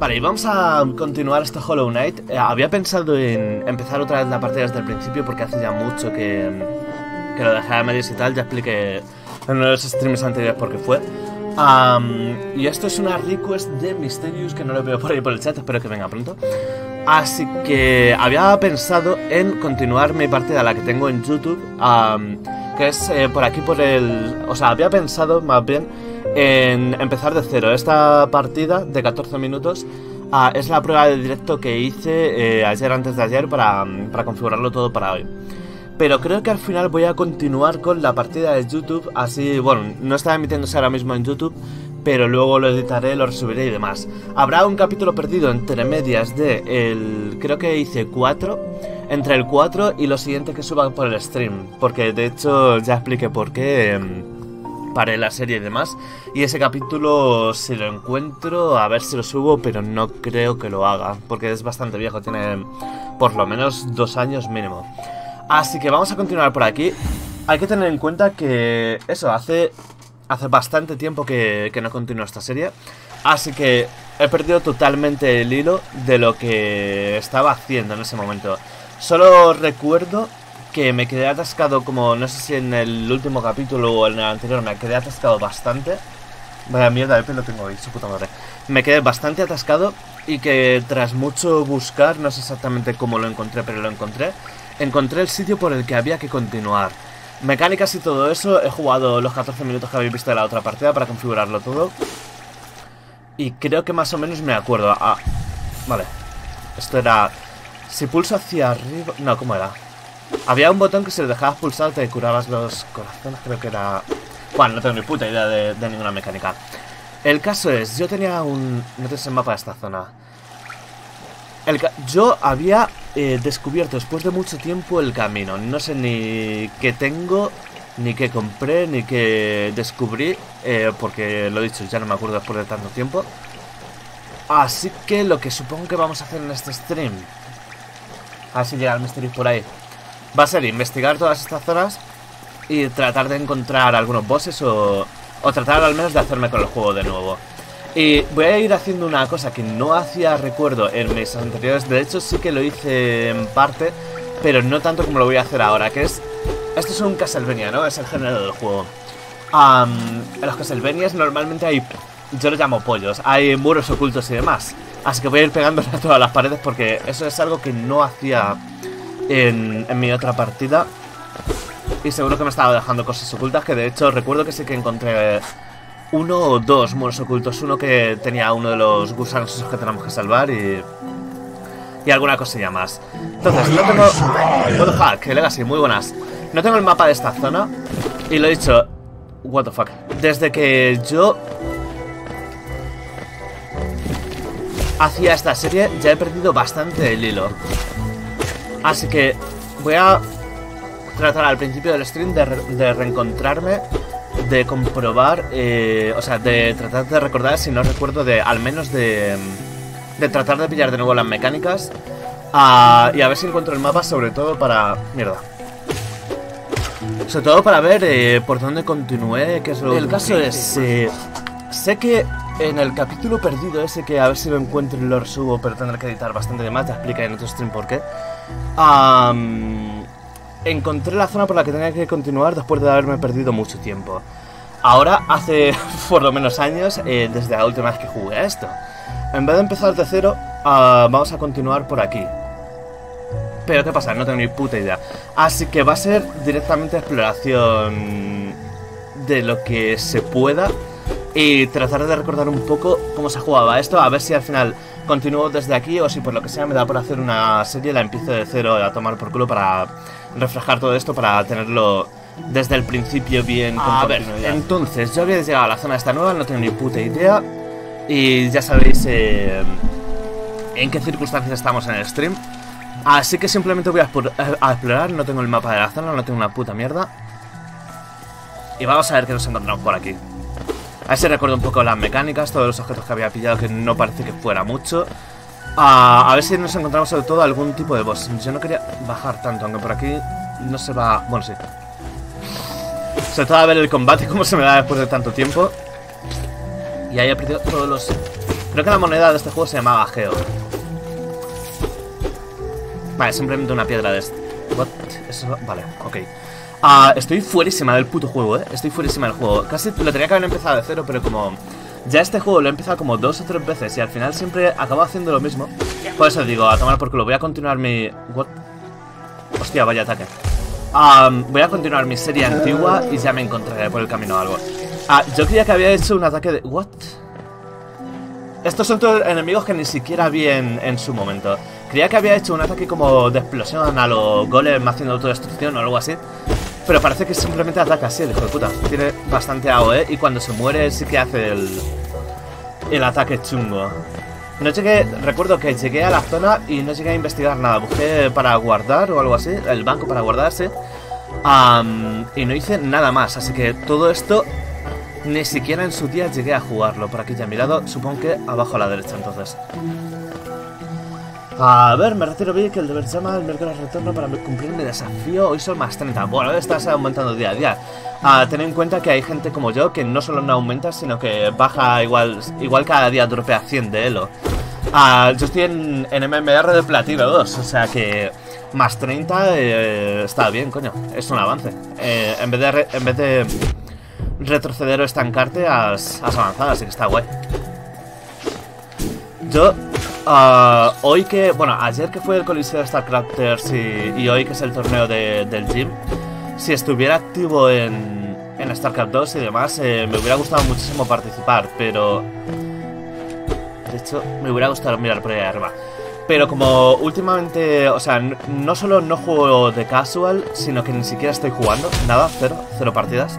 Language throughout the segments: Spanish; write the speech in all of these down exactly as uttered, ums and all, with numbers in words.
Vale, y vamos a continuar este Hollow Knight. Eh, había pensado en empezar otra vez la partida desde el principio porque hace ya mucho que, que lo dejé a medias y tal. Ya expliqué en uno de los streams anteriores por qué fue. Um, y esto es una request de Mysterious que no lo veo por ahí por el chat, espero que venga pronto. Así que había pensado en continuar mi partida, la que tengo en YouTube, um, que es eh, por aquí por el... O sea, había pensado más bien en empezar de cero. Esta partida de catorce minutos uh, es la prueba de directo que hice eh, ayer antes de ayer para, para configurarlo todo para hoy. Pero creo que al final voy a continuar con la partida de YouTube, así, bueno, no está emitiéndose ahora mismo en YouTube, pero luego lo editaré, lo resubiré y demás. Habrá un capítulo perdido entre medias de el... creo que hice cuatro, entre el cuatro y lo siguiente que suba por el stream, porque de hecho ya expliqué por qué eh, paré la serie y demás. Y ese capítulo, si lo encuentro, a ver si lo subo, pero no creo que lo haga, porque es bastante viejo, tiene por lo menos dos años mínimo. Así que vamos a continuar por aquí. Hay que tener en cuenta que eso, hace, hace bastante tiempo que, que no continúo esta serie. Así que he perdido totalmente el hilo de lo que estaba haciendo en ese momento. Solo recuerdo que me quedé atascado, como no sé si en el último capítulo o en el anterior, me quedé atascado bastante. Vaya mierda de pelo tengo hoy, su puta madre. Me quedé bastante atascado y que tras mucho buscar, no sé exactamente cómo lo encontré, pero lo encontré. Encontré el sitio por el que había que continuar. Mecánicas y todo eso, he jugado los catorce minutos que habéis visto de la otra partida para configurarlo todo. Y creo que más o menos me acuerdo. Ah, vale. Esto era... Si pulso hacia arriba... No, ¿cómo era? Había un botón que si lo dejabas pulsar te curabas los corazones, creo que era... Bueno, no tengo ni puta idea de, de ninguna mecánica. El caso es, yo tenía un... No te sé el mapa de esta zona. El ca... Yo había eh, descubierto después de mucho tiempo el camino. No sé ni qué tengo, ni qué compré, ni qué descubrí, eh, porque lo he dicho, ya no me acuerdo después de tanto tiempo. Así que lo que supongo que vamos a hacer en este stream, a ver si llega el misterio por ahí, va a ser investigar todas estas zonas y tratar de encontrar algunos bosses o, o tratar al menos de hacerme con el juego de nuevo. Y voy a ir haciendo una cosa que no hacía recuerdo en mis anteriores. De hecho sí que lo hice en parte, pero no tanto como lo voy a hacer ahora, que es... Esto es un Castlevania, ¿no? Es el género del juego. um, En los Castlevanias normalmente hay... Yo lo llamo pollos, hay muros ocultos y demás. Así que voy a ir pegándole a todas las paredes porque eso es algo que no hacía en, en mi otra partida. Y seguro que me estaba dejando cosas ocultas, que de hecho recuerdo que sí que encontré uno o dos muros ocultos. Uno que tenía uno de los gusanos esos que tenemos que salvar y... Y alguna cosilla más. Entonces, no tengo... What the fuck, Legacy, muy buenas. No tengo el mapa de esta zona. Y lo he dicho... What the fuck. Desde que yo... hacía esta serie, ya he perdido bastante el hilo. Así que voy a tratar al principio del stream de, re de reencontrarme, de comprobar, eh, o sea, de tratar de recordar, si no recuerdo, de al menos de, de tratar de pillar de nuevo las mecánicas. Uh, y a ver si encuentro el mapa, sobre todo para... Mierda. Sobre todo para ver eh, por dónde continué, qué es lo... El caso es... Eh, sé que en el capítulo perdido ese, que a ver si lo encuentro y lo resubo, pero tendré que editar bastante de más, te explica en otro stream por qué. Um, encontré la zona por la que tenía que continuar después de haberme perdido mucho tiempo. Ahora, hace por lo menos años, eh, desde la última vez que jugué a esto. En vez de empezar de cero, uh, vamos a continuar por aquí. Pero ¿qué pasa? No tengo ni puta idea. Así que va a ser directamente exploración de lo que se pueda y tratar de recordar un poco cómo se jugaba esto, a ver si al final continúo desde aquí o si por lo que sea me da por hacer una serie, la empiezo de cero a tomar por culo para reflejar todo esto, para tenerlo desde el principio bien. A ver, entonces yo había llegado a la zona esta nueva, no tengo ni puta idea y ya sabéis eh, en qué circunstancias estamos en el stream. Así que simplemente voy a, a explorar, no tengo el mapa de la zona, no tengo una puta mierda. Y vamos a ver qué nos encontramos por aquí. A ver si recuerdo un poco las mecánicas, todos los objetos que había pillado, que no parece que fuera mucho. Uh, a ver si nos encontramos sobre todo algún tipo de boss. Yo no quería bajar tanto, aunque por aquí no se va... Bueno, sí. Sobre todo a ver el combate, cómo se me da después de tanto tiempo. Y ahí he perdido todos los Creo que la moneda de este juego se llamaba Geo. Vale, simplemente una piedra de este. What? Eso, vale, ok. Uh, estoy fuerísima del puto juego, eh. Estoy fuerísima del juego. Casi lo tenía que haber empezado de cero, pero como ya este juego lo he empezado como dos o tres veces y al final siempre acabo haciendo lo mismo. Por eso digo, a tomar por culo. Voy a continuar mi... What? Hostia, vaya ataque. Um, voy a continuar mi serie antigua y ya me encontraré por el camino algo. Ah, yo creía que había hecho un ataque de... What? Estos son todos enemigos que ni siquiera vi en, en su momento. Creía que había hecho un ataque como de explosión a los golem haciendo autodestrucción o algo así. Pero parece que simplemente ataca así, el hijo de puta. Tiene bastante A O E y cuando se muere sí que hace el, el ataque chungo. No llegué, recuerdo que llegué a la zona y no llegué a investigar nada. Busqué para guardar o algo así, el banco para guardarse. Um, y no hice nada más, así que todo esto ni siquiera en su día llegué a jugarlo. Por aquí ya he mirado, supongo que abajo a la derecha entonces. A ver, me retiro bien que el deber llama el miércoles retorno para cumplir mi desafío. Hoy son más treinta. Bueno, estás aumentando día a día. Uh, ten en cuenta que hay gente como yo que no solo no aumenta, sino que baja igual, igual cada día dropea cien de elo. Uh, yo estoy en, en M M R de platino dos, o sea que más treinta eh, está bien, coño. Es un avance. Eh, en vez de, re, en vez de retroceder o estancarte, has, has avanzado, así que está guay. Yo... Uh, hoy que, bueno, ayer que fue el Coliseo de StarCrafters y, y hoy que es el torneo de, del gym, si estuviera activo en, en StarCraft dos y demás, eh, me hubiera gustado muchísimo participar, pero... De hecho, me hubiera gustado mirar por ahí arriba. Pero como últimamente, o sea, no, no solo no juego de casual, sino que ni siquiera estoy jugando, nada, cero, cero partidas.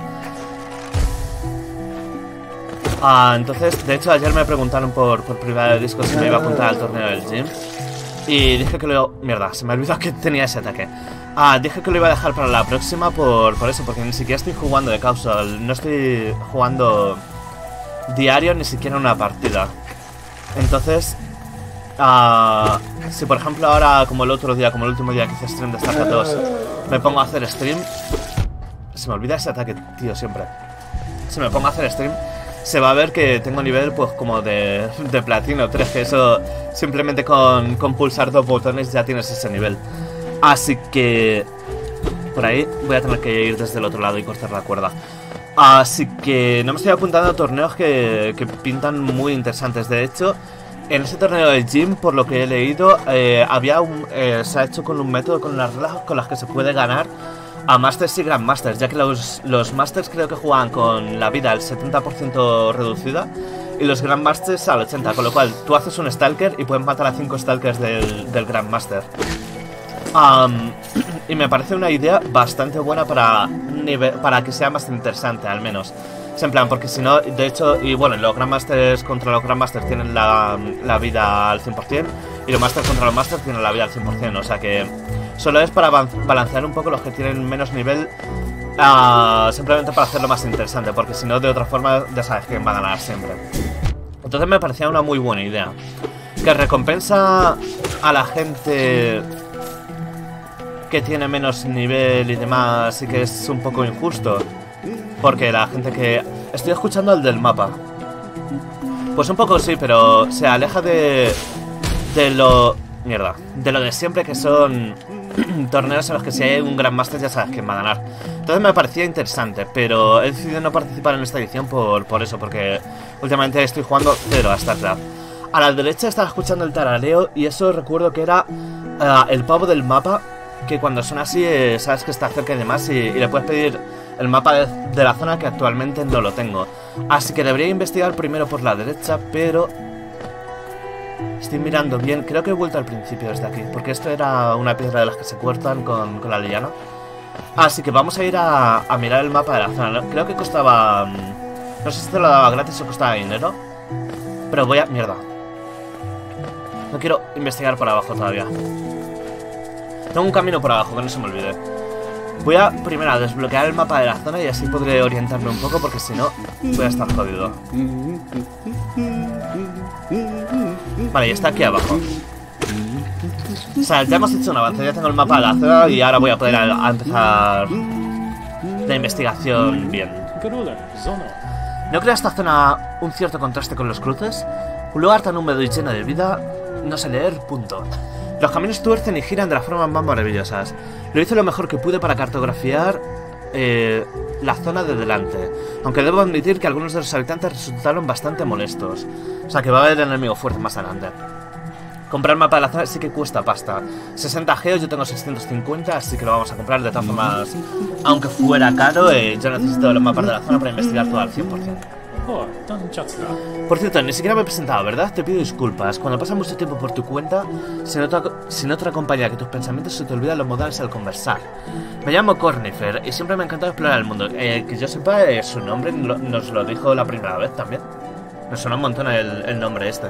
Ah, entonces, de hecho, ayer me preguntaron por, por privado de disco si me iba a apuntar al torneo del gym. Y dije que lo... Mierda, se me olvidó que tenía ese ataque. Ah, dije que lo iba a dejar para la próxima por, por eso, porque ni siquiera estoy jugando de casual. No estoy jugando diario, ni siquiera una partida. Entonces, ah, si por ejemplo ahora, como el otro día, como el último día que hice stream de StarCraft dos, me pongo a hacer stream... Se me olvida ese ataque, tío, siempre. Si me pongo a hacer stream... Se va a ver que tengo nivel pues como de, de platino tres, que eso simplemente con, con pulsar dos botones ya tienes ese nivel. Así que por ahí voy a tener que ir desde el otro lado y cortar la cuerda. Así que no me estoy apuntando a torneos que, que pintan muy interesantes. De hecho, en ese torneo de gym, por lo que he leído, eh, había un, eh, se ha hecho con un método con las reglas con las que se puede ganar a Masters y Grandmasters, ya que los, los Masters creo que juegan con la vida al setenta por ciento reducida y los Grandmasters al ochenta por ciento, con lo cual tú haces un Stalker y puedes matar a cinco Stalkers del, del Grandmaster. Um, y me parece una idea bastante buena para, nivel, para que sea más interesante, al menos. Es en plan, porque si no, de hecho, y bueno, los Grandmasters contra los Grandmasters tienen la, la vida al cien por cien y los Masters contra los Masters tienen la vida al cien por cien, o sea que... Solo es para balancear un poco los que tienen menos nivel, uh, simplemente para hacerlo más interesante, porque si no, de otra forma, ya sabes quién va a ganar siempre. Entonces me parecía una muy buena idea. Que recompensa a la gente que tiene menos nivel y demás, y que es un poco injusto. Porque la gente que... Estoy escuchando al del mapa. Pues un poco sí, pero se aleja de... De lo... Mierda. De lo de siempre, que son... torneos en los que si hay un Grandmaster ya sabes quién va a ganar. Entonces me parecía interesante, pero he decidido no participar en esta edición por, por eso, porque últimamente estoy jugando cero a StarCraft. A la derecha estaba escuchando el tarareo y eso recuerdo que era uh, el pavo del mapa, que cuando suena así eh, sabes que está cerca y demás, y, y le puedes pedir el mapa de, de la zona, que actualmente no lo tengo. Así que debería investigar primero por la derecha, pero... Estoy mirando bien, creo que he vuelto al principio desde aquí, porque esto era una piedra de las que se cortan con, con la liana. Así que vamos a ir a, a mirar el mapa de la zona. Creo que costaba... No sé si te lo daba gratis o costaba dinero, pero voy a... Mierda. No quiero investigar por abajo todavía. Tengo un camino por abajo, que no se me olvide. Voy a primero a desbloquear el mapa de la zona y así podré orientarme un poco, porque si no, voy a estar jodido. Vale, y está aquí abajo. O sea, ya hemos hecho un avance, ya tengo el mapa de la zona y ahora voy a poder a, a empezar la investigación bien. ¿No crea esta zona un cierto contraste con los cruces? Un lugar tan húmedo y lleno de vida, no sé leer, punto. Los caminos tuercen y giran de las formas más maravillosas. Lo hice lo mejor que pude para cartografiar eh, la zona de delante, aunque debo admitir que algunos de los habitantes resultaron bastante molestos. O sea que va a haber enemigos fuertes más adelante. Comprar mapa de la zona sí que cuesta pasta. sesenta geos, yo tengo seiscientos cincuenta, así que lo vamos a comprar de todas formas. Aunque fuera caro, eh, yo necesito los mapas de la zona para investigar todo al cien por cien. Por cierto, ni siquiera me he presentado, ¿verdad? Te pido disculpas. Cuando pasas mucho tiempo por tu cuenta, sin otra, sin otra compañía que tus pensamientos, se te olvidan los modales al conversar. Me llamo Cornifer y siempre me ha encantado explorar el mundo. Eh, que yo sepa, eh, su nombre lo, nos lo dijo la primera vez también. Me suena un montón el, el nombre este.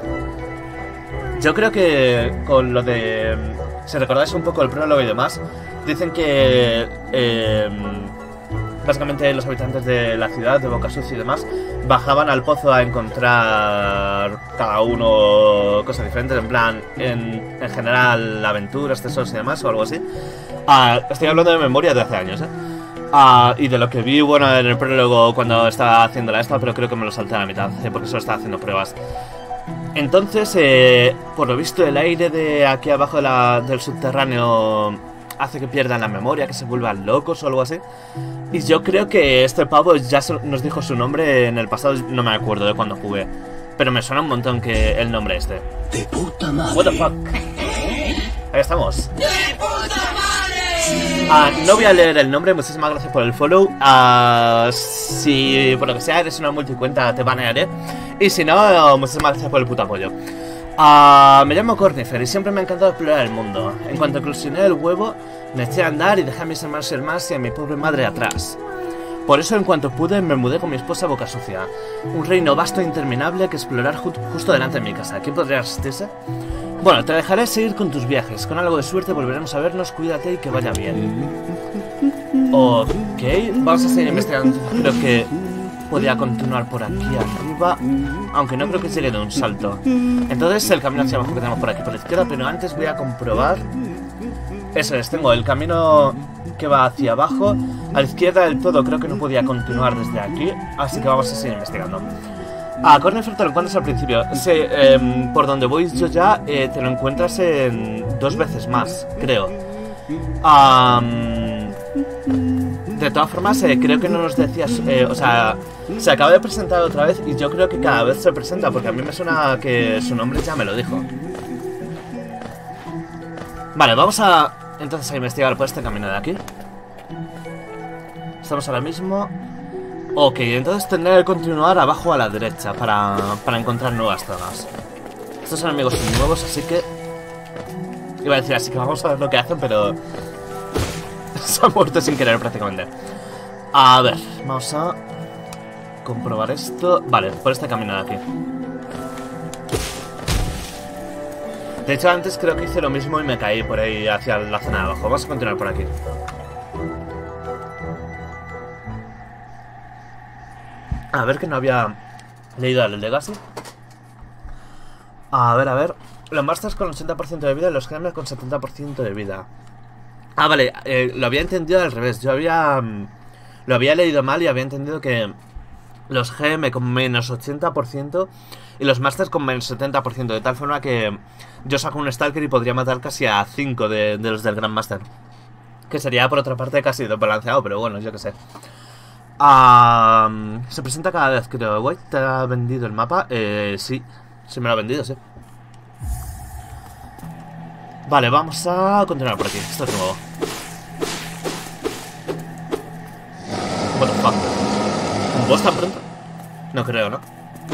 Yo creo que con lo de... Si recordáis un poco el prólogo y demás, dicen que... Eh, básicamente los habitantes de la ciudad, de Boca Sucia y demás, bajaban al pozo a encontrar cada uno cosas diferentes, en plan, en, en general, aventuras, tesoros y demás, o algo así. Uh, estoy hablando de memoria de hace años, ¿eh? Uh, y de lo que vi, bueno, en el prólogo cuando estaba haciéndola esta, pero creo que me lo salté a la mitad, ¿eh? Porque solo estaba haciendo pruebas. Entonces, eh, por lo visto, el aire de aquí abajo de la, del subterráneo hace que pierdan la memoria, que se vuelvan locos o algo así. Y yo creo que este pavo ya nos dijo su nombre en el pasado, no me acuerdo de cuando jugué. Pero me suena un montón que el nombre este. ¡De puta madre! What the fuck. Ahí estamos. ¡De puta madre! Ah, no voy a leer el nombre, muchísimas gracias por el follow. Ah, si por lo que sea eres una multicuenta te banearé. Y si no, muchísimas gracias por el puto apoyo. Uh, me llamo Cornifer y siempre me ha encantado explorar el mundo. En cuanto eclosioné el huevo, me eché a andar y dejé a mis hermanos y hermanas y a mi pobre madre atrás. Por eso, en cuanto pude, me mudé con mi esposa a Boca Sucia. Un reino vasto e interminable que explorar ju justo delante de mi casa. ¿Quién podría resistirse? Bueno, te dejaré seguir con tus viajes. Con algo de suerte volveremos a vernos. Cuídate y que vaya bien. Ok, vamos a seguir investigando. Creo que podía continuar por aquí arriba, aunque no creo que llegue de un salto. Entonces el camino hacia abajo que tenemos por aquí por la izquierda, pero antes voy a comprobar. Eso es, tengo el camino que va hacia abajo. A la izquierda del todo creo que no podía continuar desde aquí, así que vamos a seguir investigando. A Cornifer te lo encuentras al principio. Sí, eh, por donde voy yo ya eh, te lo encuentras en dos veces más, creo. Um, de todas formas, eh, creo que no nos decías, eh, o sea, se acaba de presentar otra vez y yo creo que cada vez se presenta, porque a mí me suena que su nombre ya me lo dijo. Vale, vamos a entonces a investigar por este camino de aquí. Estamos ahora mismo. Ok, entonces tendré que continuar abajo a la derecha para, para encontrar nuevas zonas. Estos son enemigos nuevos, así que... Iba a decir así que vamos a ver lo que hacen, pero... se ha muerto sin querer prácticamente. A ver, vamos a comprobar esto. Vale, por este camino de aquí. De hecho, antes creo que hice lo mismo y me caí por ahí hacia la zona de abajo. Vamos a continuar por aquí. A ver, que no había leído el Legacy. A ver, a ver. Los Masters con ochenta por ciento de vida y los Gems con setenta por ciento de vida. Ah, vale, eh, lo había entendido al revés. Yo había... Um, lo había leído mal y había entendido que los G M con menos ochenta por ciento y los Masters con menos setenta por ciento. De tal forma que yo saco un Stalker y podría matar casi a cinco de, de los del Grandmaster. Que sería, por otra parte, casi desbalanceado, pero bueno, yo qué sé. Uh, se presenta cada vez, creo. White, ¿te ha vendido el mapa? Eh, sí, sí me lo ha vendido, sí. Vale, vamos a continuar por aquí. Esto es nuevo. What the fuck. ¿Un boss tan pronto? No creo, ¿no?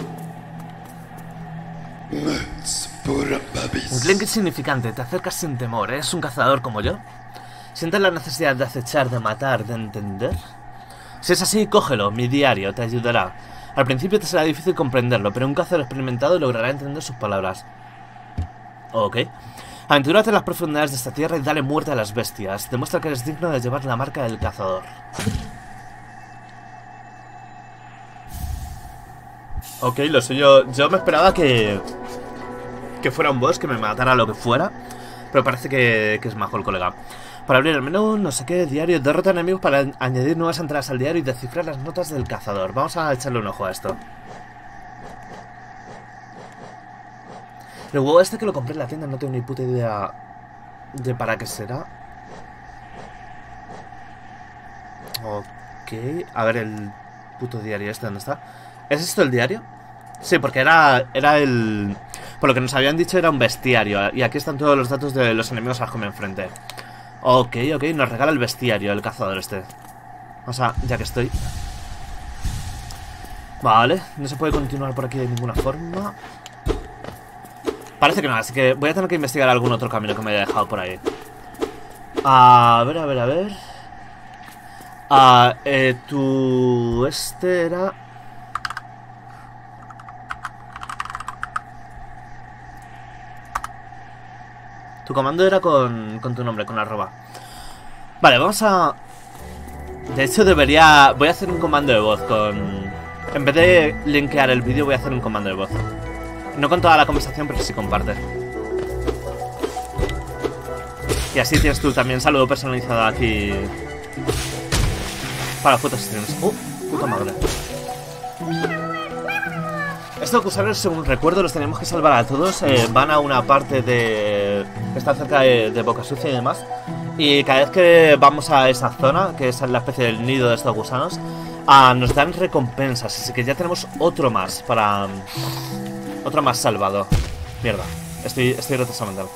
Un Glink insignificante, te acercas sin temor. ¿Eres un cazador como yo? ¿Sientes la necesidad de acechar, de matar, de entender? Si es así, cógelo, mi diario te ayudará. Al principio te será difícil comprenderlo, pero un cazador experimentado logrará entender sus palabras. Ok. Aventúrate en las profundidades de esta tierra y dale muerte a las bestias. Demuestra que eres digno de llevar la marca del cazador. Ok, lo sé, yo, yo me esperaba que que fuera un boss, que me matara lo que fuera, pero parece que, que es majo el colega. Para abrir el menú, no sé qué, diario, derrota enemigos para añadir nuevas entradas al diario y descifrar las notas del cazador. Vamos a echarle un ojo a esto. El huevo este que lo compré en la tienda no tengo ni puta idea de para qué será. Ok. A ver el puto diario este, ¿dónde está? ¿Es esto el diario? Sí, porque era, era el... Por lo que nos habían dicho era un bestiario. Y aquí están todos los datos de los enemigos a los que me enfrenté. Ok, ok, nos regala el bestiario, el cazador este. O sea, ya que estoy. Vale, no se puede continuar por aquí de ninguna forma. Parece que no, así que voy a tener que investigar algún otro camino que me haya dejado por ahí. A ver, a ver, a ver. Ah, eh, tu... Este era... Tu comando era con, con tu nombre, con arroba. Vale, vamos a... De hecho debería... Voy a hacer un comando de voz con... En vez de linkear el vídeo voy a hacer un comando de voz. No con toda la conversación, pero sí comparte. Y así tienes tú también saludo personalizado aquí para fotos streams. Uh, puta madre. Estos gusanos, según recuerdo, los tenemos que salvar a todos. eh, Van a una parte de... que está cerca de, de Boca Sucia y demás. Y cada vez que vamos a esa zona, que es la especie del nido de estos gusanos, ah, nos dan recompensas. Así que ya tenemos otro más para... Otro más salvado. Mierda, estoy, estoy retrasado mental.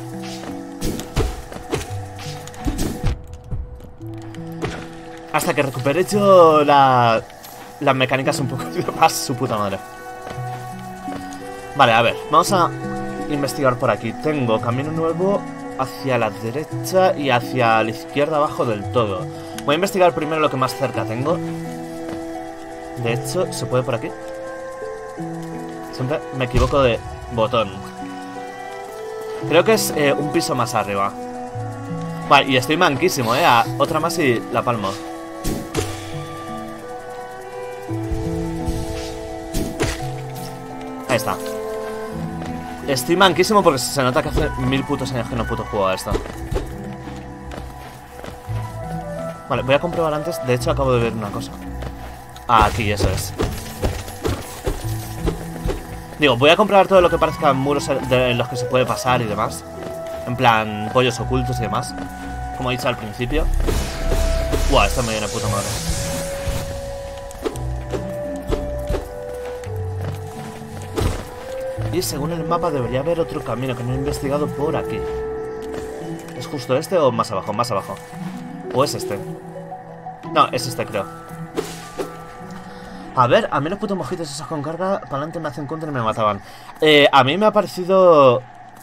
Hasta que recupere yo la... las mecánicas un poco más, su puta madre. Vale, a ver, vamos a investigar por aquí. Tengo camino nuevo hacia la derecha y hacia la izquierda abajo del todo. Voy a investigar primero lo que más cerca tengo. De hecho, ¿se puede por aquí? Siempre me equivoco de botón. Creo que es eh, un piso más arriba. Vale, y estoy manquísimo, eh. A otra más y la palmo. Ahí está. Estoy manquísimo porque se nota que hace mil putos años que no puto juego a esto. Vale, voy a comprobar antes. De hecho, acabo de ver una cosa. Ah, aquí, eso es. Digo, voy a comprobar todo lo que parezca muros en los que se puede pasar y demás. En plan, pollos ocultos y demás. Como he dicho al principio. Buah, esto me viene puta madre. Y según el mapa debería haber otro camino que no he investigado por aquí. ¿Es justo este o más abajo? Más abajo. ¿O es este? No, es este creo. A ver, a mí los putos mojitos esos con carga para adelante me hacen contra y me mataban. Eh, a mí me ha parecido...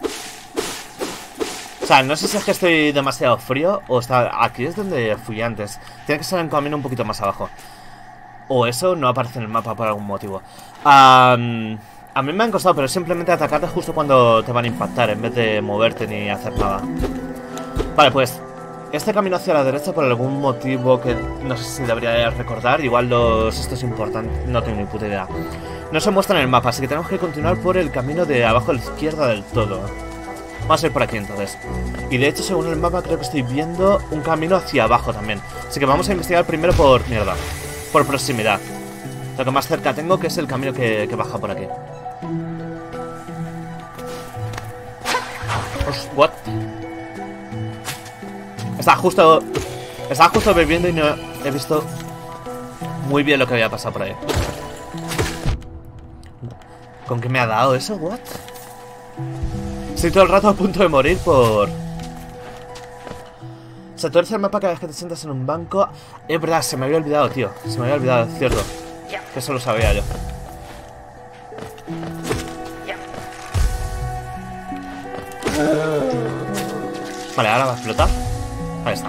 O sea, no sé si es que estoy demasiado frío o está... Aquí es donde fui antes. Tiene que ser en camino un poquito más abajo. O eso no aparece en el mapa por algún motivo. Um, a mí me han costado, pero simplemente atacarte justo cuando te van a impactar en vez de moverte ni hacer nada. Vale, pues... Este camino hacia la derecha por algún motivo que no sé si debería recordar. Igual los... esto es importante, no tengo ni puta idea. No se muestra en el mapa, así que tenemos que continuar por el camino de abajo a la izquierda del todo. Vamos a ir por aquí entonces. Y de hecho, según el mapa, creo que estoy viendo un camino hacia abajo también. Así que vamos a investigar primero por... mierda. Por proximidad. Lo que más cerca tengo, que es el camino que, que baja por aquí. Pues, what? Estaba justo... Estaba justo bebiendo y no he visto muy bien lo que había pasado por ahí. ¿Con qué me ha dado eso? ¿What? Estoy todo el rato a punto de morir por... Se tuerce el mapa cada vez que te sientas en un banco. Es verdad, se me había olvidado, tío. Se me había olvidado, es cierto. Que eso lo sabía yo. Vale, ahora va a explotar. Ahí está.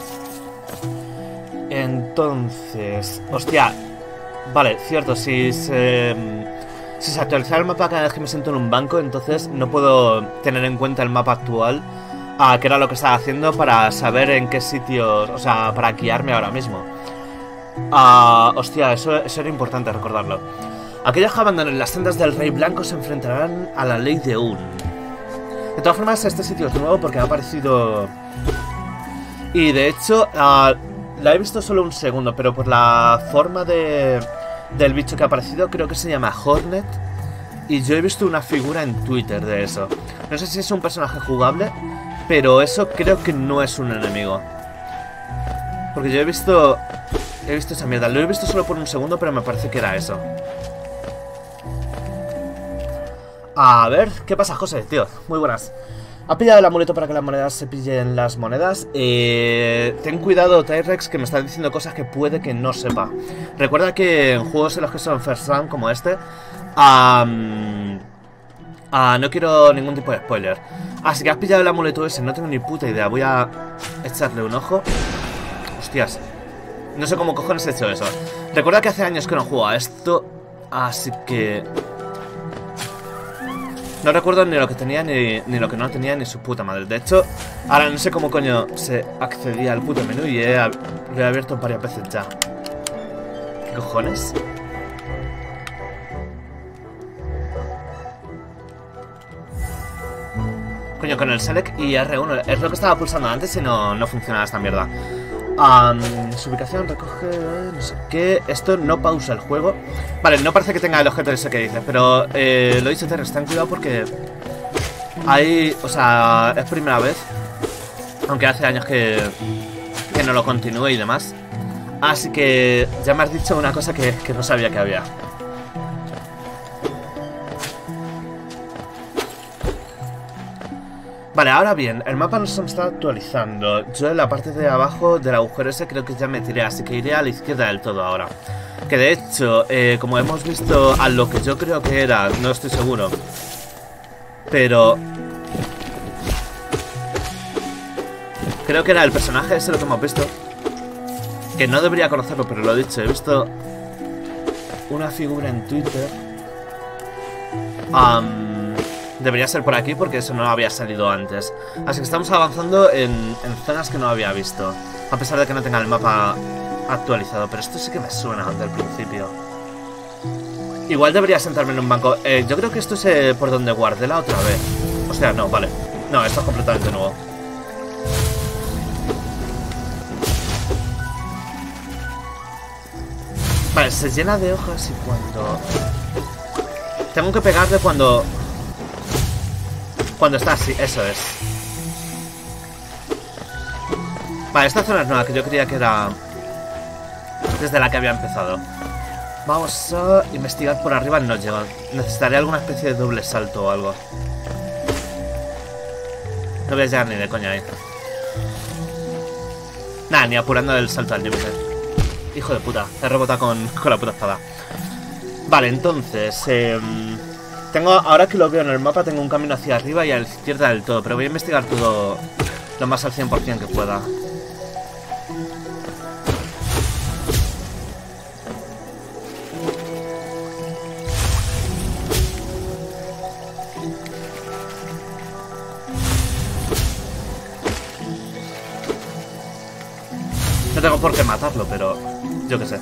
Entonces... Hostia. Vale, cierto, si se... Si se actualiza el mapa cada vez que me siento en un banco, entonces no puedo tener en cuenta el mapa actual, a que era lo que estaba haciendo para saber en qué sitios... O sea, para guiarme ahora mismo. Ah, hostia, eso, eso era importante recordarlo. Aquellos que abandonen las sendas del Rey Blanco se enfrentarán a la ley de Un. De todas formas, este sitio es nuevo porque ha aparecido... Y de hecho, uh, la he visto solo un segundo, pero por la forma de del bicho que ha aparecido, creo que se llama Hornet. y yo he visto una figura en Twitter de eso. No sé si es un personaje jugable, pero eso creo que no es un enemigo. Porque yo he visto... He visto esa mierda. Lo he visto solo por un segundo, pero me parece que era eso. A ver, ¿qué pasa, José? Tío, muy buenas. ¿Ha pillado el amuleto para que las monedas se pillen las monedas? Eh, ten cuidado, Tyrex, que me está diciendo cosas que puede que no sepa. Recuerda que en juegos en los que son first round como este, um, uh, no quiero ningún tipo de spoiler. Así que has pillado el amuleto ese, no tengo ni puta idea. Voy a echarle un ojo. Hostias, no sé cómo cojones he hecho eso. Recuerda que hace años que no juego a esto, así que... no recuerdo ni lo que tenía ni, ni lo que no tenía ni su puta madre. De hecho, ahora no sé cómo coño se accedía al puto menú y he, lo he abierto varias veces ya. ¿Qué cojones? Coño, con el Select y R uno es lo que estaba pulsando antes y no, no funcionaba esta mierda. Um, su ubicación recoge... no sé qué... Esto no pausa el juego. Vale, no parece que tenga el objeto ese que dices, pero eh, lo he dicho, Terres, ten cuidado porque hay... o sea, es primera vez, aunque hace años que, que no lo continúe y demás. Así que ya me has dicho una cosa que, que no sabía que había. Vale, ahora bien, el mapa nos está actualizando. Yo en la parte de abajo del agujero ese creo que ya me tiré, así que iré a la izquierda del todo ahora. Que de hecho, eh, como hemos visto a lo que yo creo que era, no estoy seguro, pero... creo que era el personaje ese lo que hemos visto. Que no debería conocerlo, pero lo he dicho, he visto una figura en Twitter. Um... Debería ser por aquí porque eso no había salido antes. Así que estamos avanzando en, en zonas que no había visto, a pesar de que no tenga el mapa actualizado. Pero esto sí que me suena desde el principio. Igual debería sentarme en un banco. eh, Yo creo que esto es eh, por donde guardé la otra vez. O sea, no, vale. No, esto es completamente nuevo. Vale, se llena de hojas y cuando... tengo que pegarle cuando... cuando está así, eso es. Vale, esta zona es nueva, que yo creía que era desde la que había empezado. Vamos a investigar por arriba, no llego. Necesitaré alguna especie de doble salto o algo. No voy a llegar ni de coña ahí. Nada, ni apurando el salto al límite. Hijo de puta, he rebotado con, con la puta espada. Vale, entonces eh, tengo, ahora que lo veo en el mapa, tengo un camino hacia arriba y a la izquierda del todo, pero voy a investigar todo lo más al cien por cien que pueda. No tengo por qué matarlo, pero yo qué sé.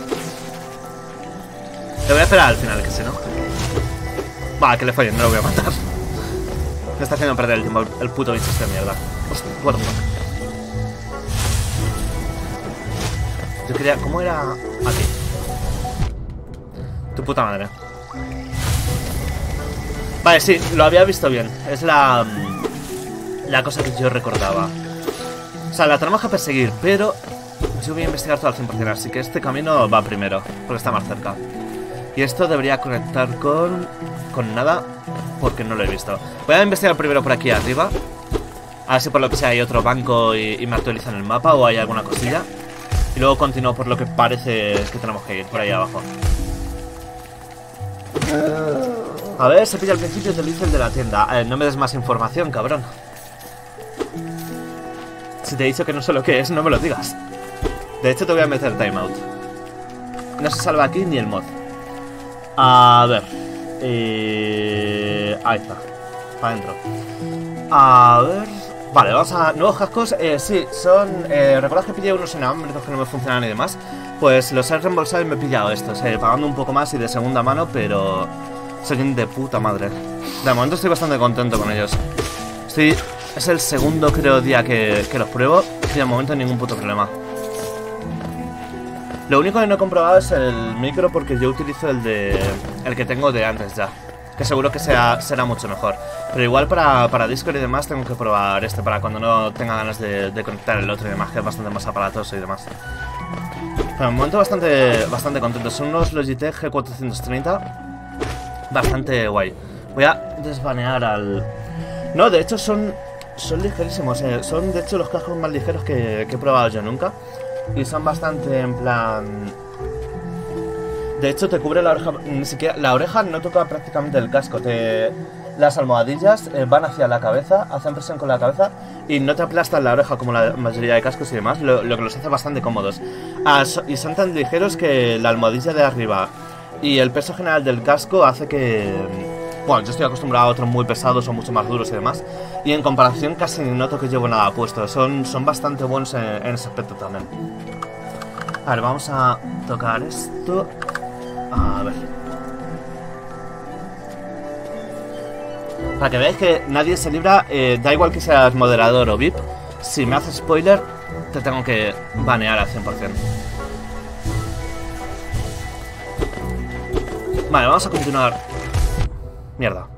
Le voy a esperar al final, que si no... Va, que le fallen, no lo voy a matar. Me está haciendo perder el tiempo el, el puto bicho este de mierda. Hostia, what the fuck. Yo quería... ¿Cómo era? Aquí. Tu puta madre. Vale, sí, lo había visto bien. Es la... la cosa que yo recordaba. O sea, la tenemos que perseguir, pero... yo voy a investigar todo al cien por cien, así que este camino va primero, porque está más cerca. Y esto debería conectar con... con nada, porque no lo he visto. Voy a investigar primero por aquí arriba, a ver si por lo que sea hay otro banco y, y me actualizan el mapa o hay alguna cosilla. Y luego continúo por lo que parece que tenemos que ir, por ahí abajo. A ver, se pilla al principio y te lo dice el de la tienda. Eh, no me des más información, cabrón. Si te he dicho que no sé lo que es, no me lo digas. De hecho te voy a meter timeout. No se salva aquí ni el mod. A ver eh... ahí está. Para adentro. A ver... Vale, vamos a... nuevos cascos. Eh, sí, son... Eh, ¿Recordad que pillé unos inalámbricos que no me funcionan y demás? Pues los he reembolsado y me he pillado estos, eh, pagando un poco más y de segunda mano, pero... son de puta madre. De momento estoy bastante contento con ellos. Estoy... es el segundo, creo, día que, que los pruebo y de momento ningún puto problema. Lo único que no he comprobado es el micro, porque yo utilizo el de... el que tengo de antes ya. que seguro que sea, será mucho mejor. Pero igual para, para Discord y demás tengo que probar este para cuando no tenga ganas de, de conectar el otro y demás, que es bastante más aparatoso y demás. Pero de momento bastante, bastante contento. Son unos Logitech G cuatrocientos treinta. Bastante guay. Voy a desbanear al... No, de hecho son, son ligerísimos. Eh. Son de hecho los cascos más ligeros que, que he probado yo nunca. Y son bastante en plan... De hecho te cubre la oreja. Ni siquiera... La oreja no toca prácticamente el casco. Te... Las almohadillas eh, van hacia la cabeza, hacen presión con la cabeza y no te aplastan la oreja como la mayoría de cascos y demás, lo, lo que los hace bastante cómodos. Ah, so, y son tan ligeros que la almohadilla de arriba y el peso general del casco hace que... Bueno, yo estoy acostumbrado a otros muy pesados, son mucho más duros y demás, y en comparación casi ni noto que llevo nada puesto. Son, son bastante buenos en, en ese aspecto también. A ver, vamos a tocar esto. A ver... Para que veáis que nadie se libra, eh, da igual que seas moderador o V I P. Si me haces spoiler, te tengo que banear al cien por cien. Vale, vamos a continuar. Mierda.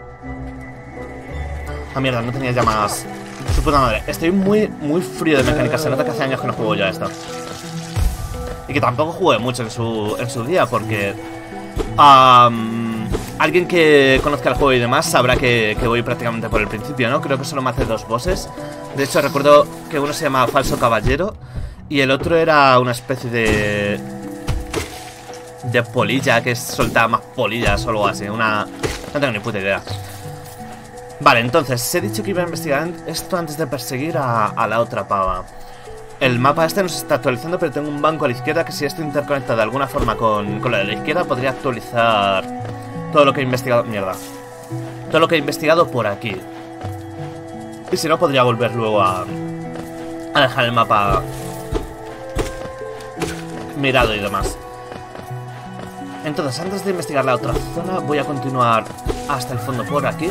Ah, mierda, no tenía ya más. Su puta madre. Estoy muy, muy frío de mecánica. Se nota que hace años que no juego ya esto. Y que tampoco jugué mucho en su, en su día, porque... Um, alguien que conozca el juego y demás sabrá que, que voy prácticamente por el principio, ¿no? Creo que solo me hace dos bosses. De hecho, recuerdo que uno se llama Falso Caballero y el otro era una especie de... de polilla que soltaba más polillas o algo así. Una... No tengo ni puta idea. Vale, entonces, he dicho que iba a investigar esto antes de perseguir a, a la otra pava. El mapa este no se está actualizando, pero tengo un banco a la izquierda que si esto interconecta de alguna forma con, con lo de la izquierda podría actualizar todo lo que he investigado. Mierda. Todo lo que he investigado por aquí. Y si no, podría volver luego a, a dejar el mapa mirado y demás. Entonces, antes de investigar la otra zona, voy a continuar hasta el fondo por aquí.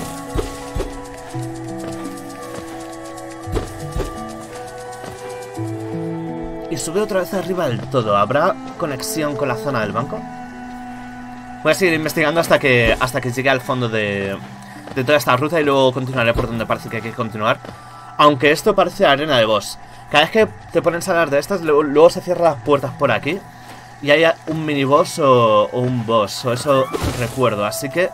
Y subir otra vez arriba del todo. ¿Habrá conexión con la zona del banco? Voy a seguir investigando hasta que hasta que llegue al fondo de, de toda esta ruta y luego continuaré por donde parece que hay que continuar. Aunque esto parece arena de boss. Cada vez que te ponen salas de estas, luego, luego se cierran las puertas por aquí y hay un mini boss o, o un boss, o eso recuerdo. Así que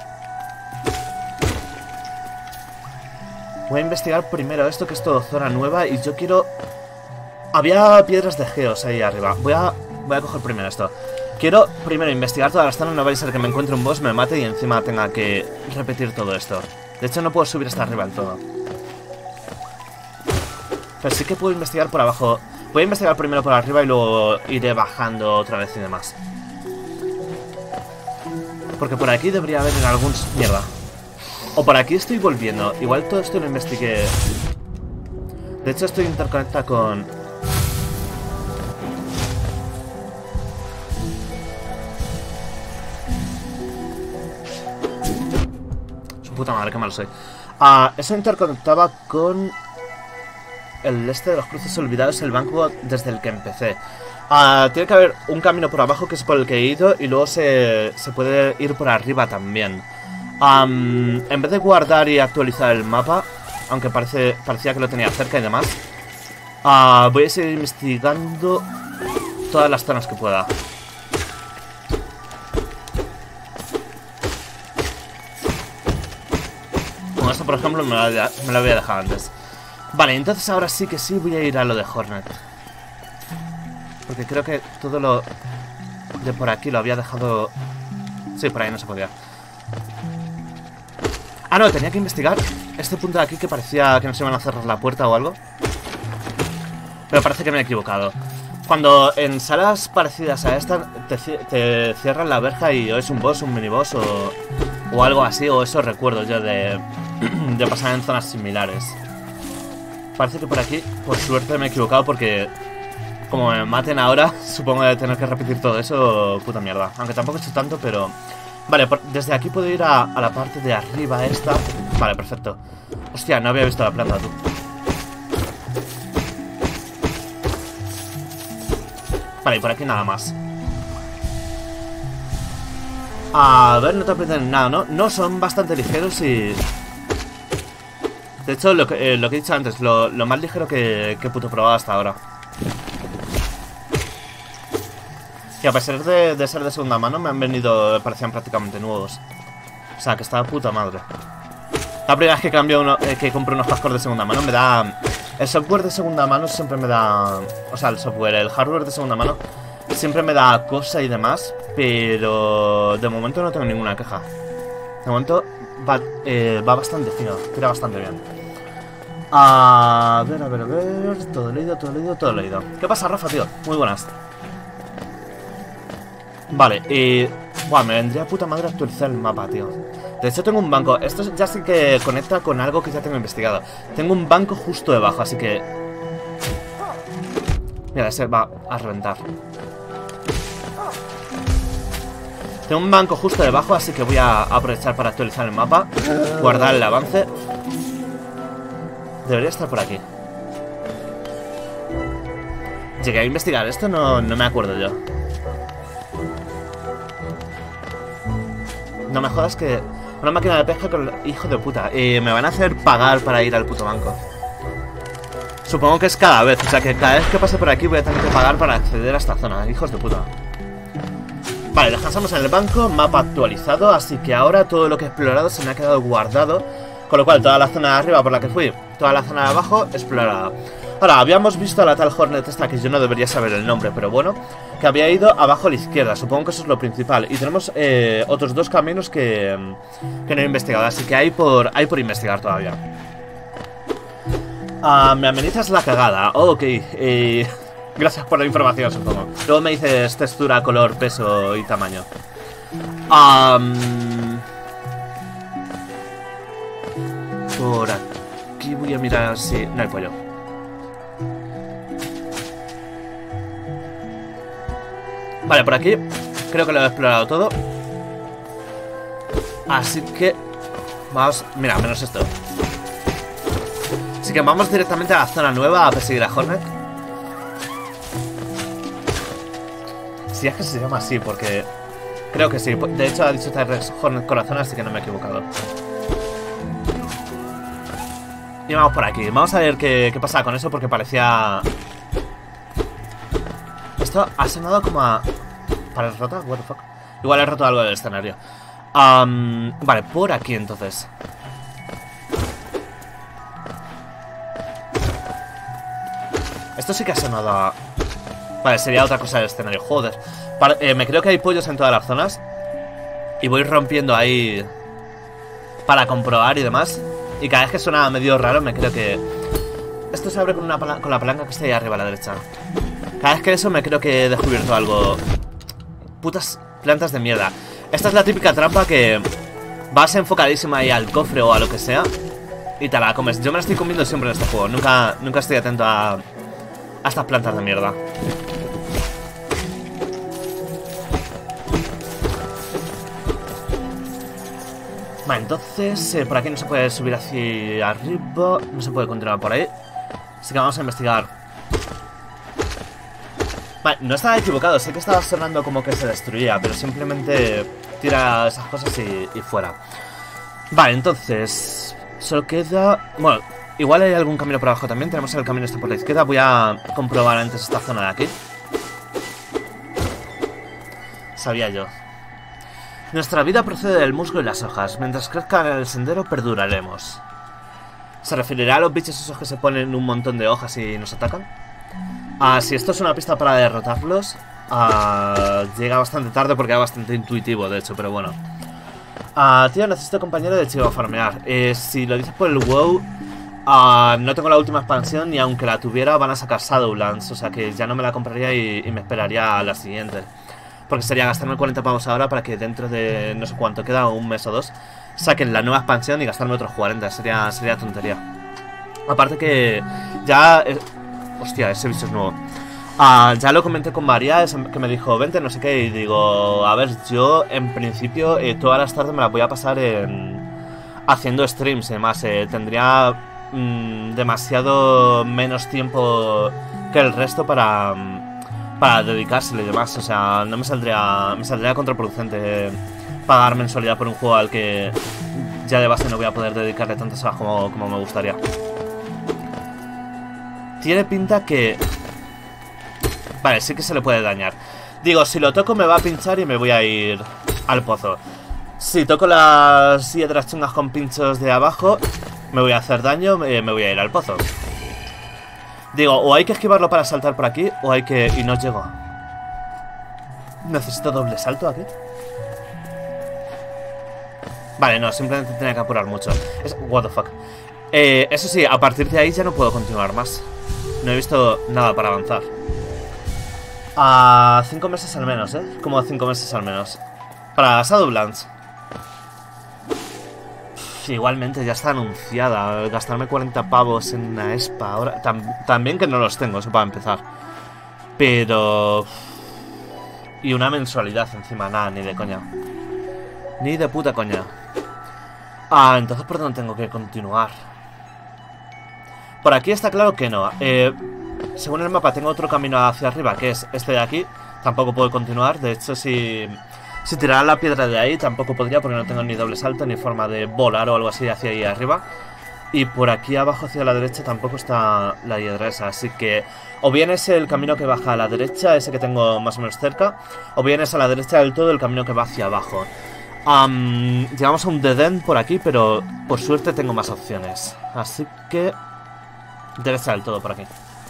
voy a investigar primero esto, que es todo zona nueva. Y yo quiero... Había piedras de geos ahí arriba. Voy a, voy a coger primero esto. Quiero primero investigar todas las zonas. No vaya a ser que me encuentre un boss, me mate y encima tenga que repetir todo esto. De hecho no puedo subir hasta arriba del todo. Pero sí que puedo investigar por abajo. Voy a investigar primero por arriba y luego iré bajando otra vez y demás. Porque por aquí debería haber en algún... Mierda. O por aquí estoy volviendo. Igual todo esto lo investigué. De hecho esto interconecta con... Su puta madre, qué malo soy. Ah, eso interconectaba con... el este de los cruces olvidados, el banco desde el que empecé. Uh, tiene que haber un camino por abajo que es por el que he ido y luego se, se puede ir por arriba también. Um, en vez de guardar y actualizar el mapa, aunque parece, parecía que lo tenía cerca y demás, uh, voy a seguir investigando todas las zonas que pueda. Como esto, por ejemplo, me lo, me lo había dejado antes. Vale, entonces ahora sí que sí voy a ir a lo de Hornet. Porque creo que todo lo de por aquí lo había dejado... Sí, por ahí no se podía. Ah, no, tenía que investigar este punto de aquí que parecía que nos iban a cerrar la puerta o algo. Pero parece que me he equivocado. Cuando en salas parecidas a esta te, te cierran la verja y o es un boss, un miniboss o, o algo así, o eso recuerdo yo de, de pasar en zonas similares. Parece que por aquí, por suerte, me he equivocado porque... Como me maten ahora, supongo de tener que repetir todo eso, puta mierda. Aunque tampoco he hecho tanto, pero... Vale, por... desde aquí puedo ir a, a la parte de arriba esta. Vale, perfecto. Hostia, no había visto la planta, tú. Vale, y por aquí nada más. A ver, no te aprietan nada, ¿no? No, son bastante ligeros y... De hecho, lo que, eh, lo que he dicho antes, lo, lo más ligero que, que puto probado hasta ahora. Y a pesar de, de ser de segunda mano, me han venido, parecían prácticamente nuevos. O sea, que está de puta madre. La primera vez que cambio uno, eh, que compro unos cascos de segunda mano, me da... El software de segunda mano siempre me da... O sea, el software, el hardware de segunda mano siempre me da cosa y demás, pero de momento no tengo ninguna queja. De momento va, eh, va bastante fino, tira bastante bien. A ver, a ver, a ver... Todo leído, todo leído, todo leído. ¿Qué pasa, Rafa, tío? Muy buenas. Vale, y... Buah, me vendría puta madre actualizar el mapa, tío. De hecho tengo un banco. Esto ya sí que conecta con algo que ya tengo investigado. Tengo un banco justo debajo, así que... Mira, ese va a reventar. Tengo un banco justo debajo, así que voy a aprovechar para actualizar el mapa. Guardar el avance. Debería estar por aquí. Llegué a investigar esto, no, no me acuerdo yo. No me jodas que... Una máquina de pesca con... Hijo de puta. Y me van a hacer pagar para ir al puto banco. Supongo que es cada vez. O sea que cada vez que pase por aquí voy a tener que pagar para acceder a esta zona. Hijos de puta. Vale, descansamos en el banco. Mapa actualizado. Así que ahora todo lo que he explorado se me ha quedado guardado. Con lo cual toda la zona de arriba por la que fui, toda la zona de abajo explorada. Ahora, habíamos visto a la tal Hornet esta, que yo no debería saber el nombre, pero bueno, que había ido abajo a la izquierda. Supongo que eso es lo principal. Y tenemos eh, otros dos caminos que, que no he investigado, así que hay por, hay por investigar todavía. Uh, me amenizas la cagada. Oh, ok. Eh, gracias por la información, supongo. Luego me dices textura, color, peso y tamaño. Um, por aquí voy a mirar si... No hay pollo. Vale, por aquí creo que lo he explorado todo. Así que vamos, mira, menos esto. Así que vamos directamente a la zona nueva a perseguir a Hornet. Si es que se llama así, porque creo que sí. De hecho ha dicho T-Rex Hornet Corazón, así que no me he equivocado. Y vamos por aquí, vamos a ver qué, qué pasa con eso, porque parecía... Esto ha sonado como a... ¿Para el rota? What the fuck. Igual he roto algo del escenario. um, Vale, por aquí entonces. Esto sí que ha sonado a... Vale, sería otra cosa del escenario. Joder. Para, eh, me creo que hay pollos en todas las zonas. Y voy rompiendo ahí para comprobar y demás. Y cada vez que suena medio raro me creo que... Esto se abre con, una con la palanca que está ahí arriba a la derecha. Cada vez que eso me creo que he descubierto algo. Putas plantas de mierda. Esta es la típica trampa que vas enfocadísima ahí al cofre o a lo que sea y te la comes. Yo me la estoy comiendo siempre en este juego. Nunca, nunca estoy atento a, a estas plantas de mierda. Vale, entonces eh, por aquí no se puede subir hacia arriba. No se puede continuar por ahí. Así que vamos a investigar. Vale, no estaba equivocado, sé que estaba sonando como que se destruía, pero simplemente tira esas cosas y, y fuera. Vale, entonces solo queda... Bueno, igual hay algún camino por abajo también. Tenemos el camino este por la izquierda. Voy a comprobar antes esta zona de aquí. Sabía yo. Nuestra vida procede del musgo y las hojas. Mientras crezcan en el sendero, perduraremos. ¿Se referirá a los bichos esos que se ponen un montón de hojas y nos atacan? Ah, si esto es una pista para derrotarlos, ah, llega bastante tarde porque es bastante intuitivo, de hecho, pero bueno. Ah, tío, necesito compañero de chivo a farmear. Eh, si lo dices por el WoW, ah, no tengo la última expansión y aunque la tuviera van a sacar Shadowlands, o sea que ya no me la compraría y, y me esperaría a la siguiente. Porque sería gastarme cuarenta pavos ahora para que dentro de no sé cuánto queda, un mes o dos, saquen la nueva expansión y gastarme otros cuarenta. Sería, sería tontería. Aparte que ya... Eh, hostia, ese bicho es nuevo. Ah, ya lo comenté con María, que me dijo, vente, no sé qué. Y digo, a ver, yo en principio eh, todas las tardes me las voy a pasar en haciendo streams. Además, eh, tendría mmm, demasiado menos tiempo que el resto para... para dedicárselo y demás, o sea, no me saldría me saldría contraproducente pagar mensualidad por un juego al que ya de base no voy a poder dedicarle tantas horas como, como me gustaría. Tiene pinta que... Vale, sí que se le puede dañar. Digo, si lo toco me va a pinchar y me voy a ir al pozo. Si toco las hiedras chungas con pinchos de abajo, me voy a hacer daño, eh, me voy a ir al pozo. Digo, o hay que esquivarlo para saltar por aquí, o hay que... Y no llego. ¿Necesito doble salto aquí? Vale, no, simplemente tenía que apurar mucho. Es... What the fuck. Eh, eso sí, a partir de ahí ya no puedo continuar más. No he visto nada para avanzar. A cinco meses al menos, ¿eh? Como a cinco meses al menos. Para Shadowlands. Igualmente ya está anunciada. Gastarme cuarenta pavos en una expa ahora. Tam también que no los tengo, eso para empezar. Pero... Y una mensualidad encima, nada, ni de coña. Ni de puta coña. Ah, entonces ¿por dónde tengo que continuar? Por aquí está claro que no. Eh... Según el mapa tengo otro camino hacia arriba, que es este de aquí. Tampoco puedo continuar. De hecho, si, si tirara la piedra de ahí, tampoco podría, porque no tengo ni doble salto, ni forma de volar o algo así hacia ahí arriba. Y por aquí abajo hacia la derecha tampoco está la hiedra esa. Así que o bien es el camino que baja a la derecha, ese que tengo más o menos cerca, o bien es a la derecha del todo el camino que va hacia abajo. um, Llegamos a un dead end por aquí, pero por suerte tengo más opciones. Así que... derecha del todo por aquí.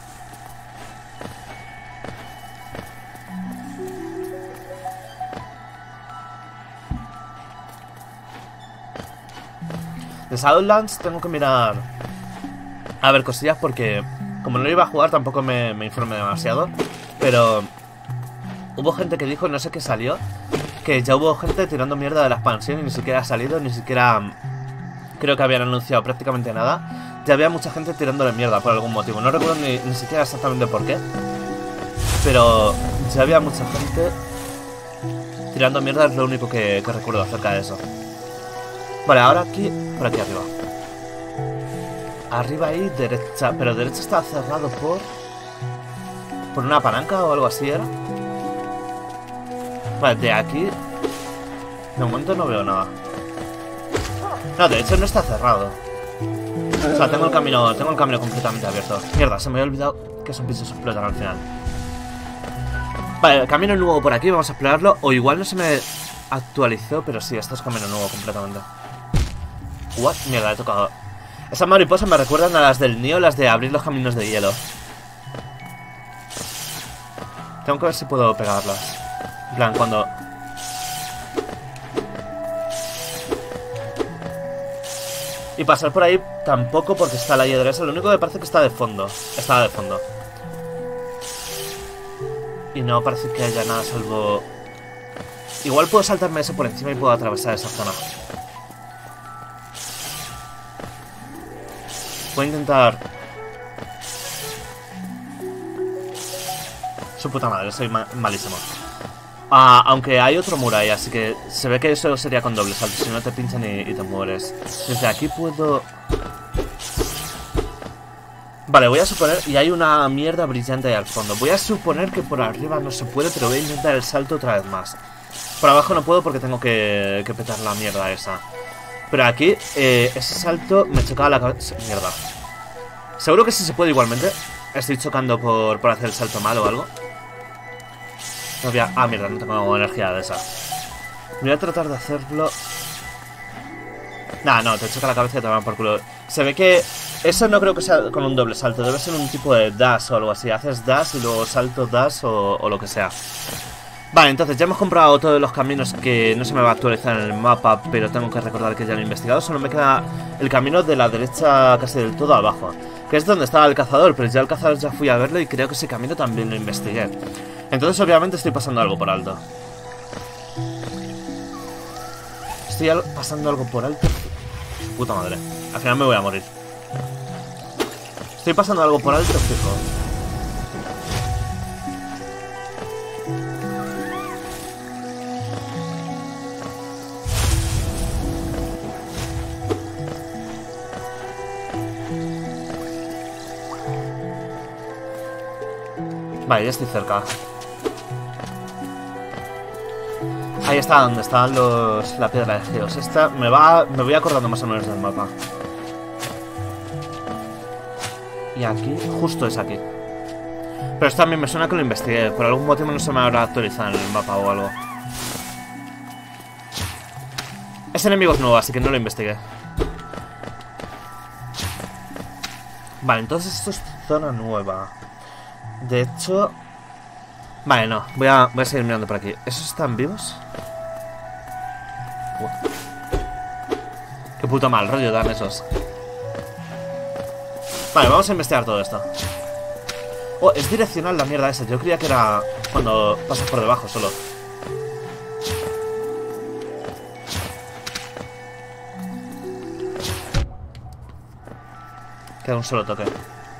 De Shadowlands tengo que mirar a ver cosillas porque como no lo iba a jugar tampoco me, me informé demasiado. Pero hubo gente que dijo, no sé qué salió, que ya hubo gente tirando mierda de la expansión y ni siquiera ha salido, ni siquiera creo que habían anunciado prácticamente nada. Ya había mucha gente tirándole mierda por algún motivo, no recuerdo ni, ni siquiera exactamente por qué, pero ya había mucha gente tirando mierda, es lo único que, que recuerdo acerca de eso. Vale, ahora aquí, por aquí arriba. Arriba ahí, derecha. Pero derecha está cerrado por... ¿Por una palanca o algo así era? Vale, de aquí... De momento no veo nada. No, de hecho no está cerrado. O sea, tengo el camino, tengo el camino completamente abierto. Mierda, se me había olvidado que esos pisos explotan al final. Vale, camino nuevo por aquí, vamos a explorarlo. O igual no se me actualizó, pero sí, esto es camino nuevo completamente. What? Mierda, he tocado. Esas mariposas me recuerdan a las del Nioh, las de abrir los caminos de hielo. Tengo que ver si puedo pegarlas. En plan, cuando... Y pasar por ahí tampoco porque está la hiedra esa. Lo único que parece que está de fondo. Está de fondo. Y no parece que haya nada salvo... Igual puedo saltarme eso por encima y puedo atravesar esa zona. Voy a intentar... Su puta madre, soy ma malísimo. Ah, aunque hay otro muro ahí, así que se ve que eso sería con doble salto. Si no te pinchan y, y te mueres. Desde aquí puedo... Vale, voy a suponer... Y hay una mierda brillante ahí al fondo. Voy a suponer que por arriba no se puede, pero voy a intentar el salto otra vez más. Por abajo no puedo porque tengo que, que petar la mierda esa. Pero aquí, eh, ese salto me chocaba la cabeza. Mierda. Seguro que sí se puede igualmente. Estoy chocando por, por hacer el salto mal o algo. No voy a... Ah, mierda, no tengo energía de esa. Voy a tratar de hacerlo. Nah, no, te choca la cabeza y te van por culo. Se ve que... Eso no creo que sea con un doble salto. Debe ser un tipo de dash o algo así. Haces dash y luego salto, dash o, o lo que sea. Vale, entonces ya hemos comprobado todos los caminos que no se me va a actualizar en el mapa, pero tengo que recordar que ya lo he investigado. Solo me queda el camino de la derecha casi del todo abajo, que es donde estaba el cazador, pero ya el cazador ya fui a verlo y creo que ese camino también lo investigué. Entonces obviamente estoy pasando algo por alto. Estoy al pasando algo por alto. Puta madre, al final me voy a morir. Estoy pasando algo por alto, fijo. Vale, ya estoy cerca. Ahí está donde estaban los... la piedra de geos. Esta me va... me voy acordando más o menos del mapa. Y aquí, justo es aquí. Pero esto también me suena que lo investigué. Por algún motivo no se me habrá actualizado en el mapa o algo. Ese enemigo es nuevo, así que no lo investigué. Vale, entonces esto es zona nueva. De hecho... Vale, no, voy a, voy a seguir mirando por aquí. ¿Esos están vivos? Uh. Qué puto mal rollo dan esos. Vale, vamos a investigar todo esto. Oh, es direccional la mierda esa. Yo creía que era cuando pasas por debajo solo. Queda un solo toque.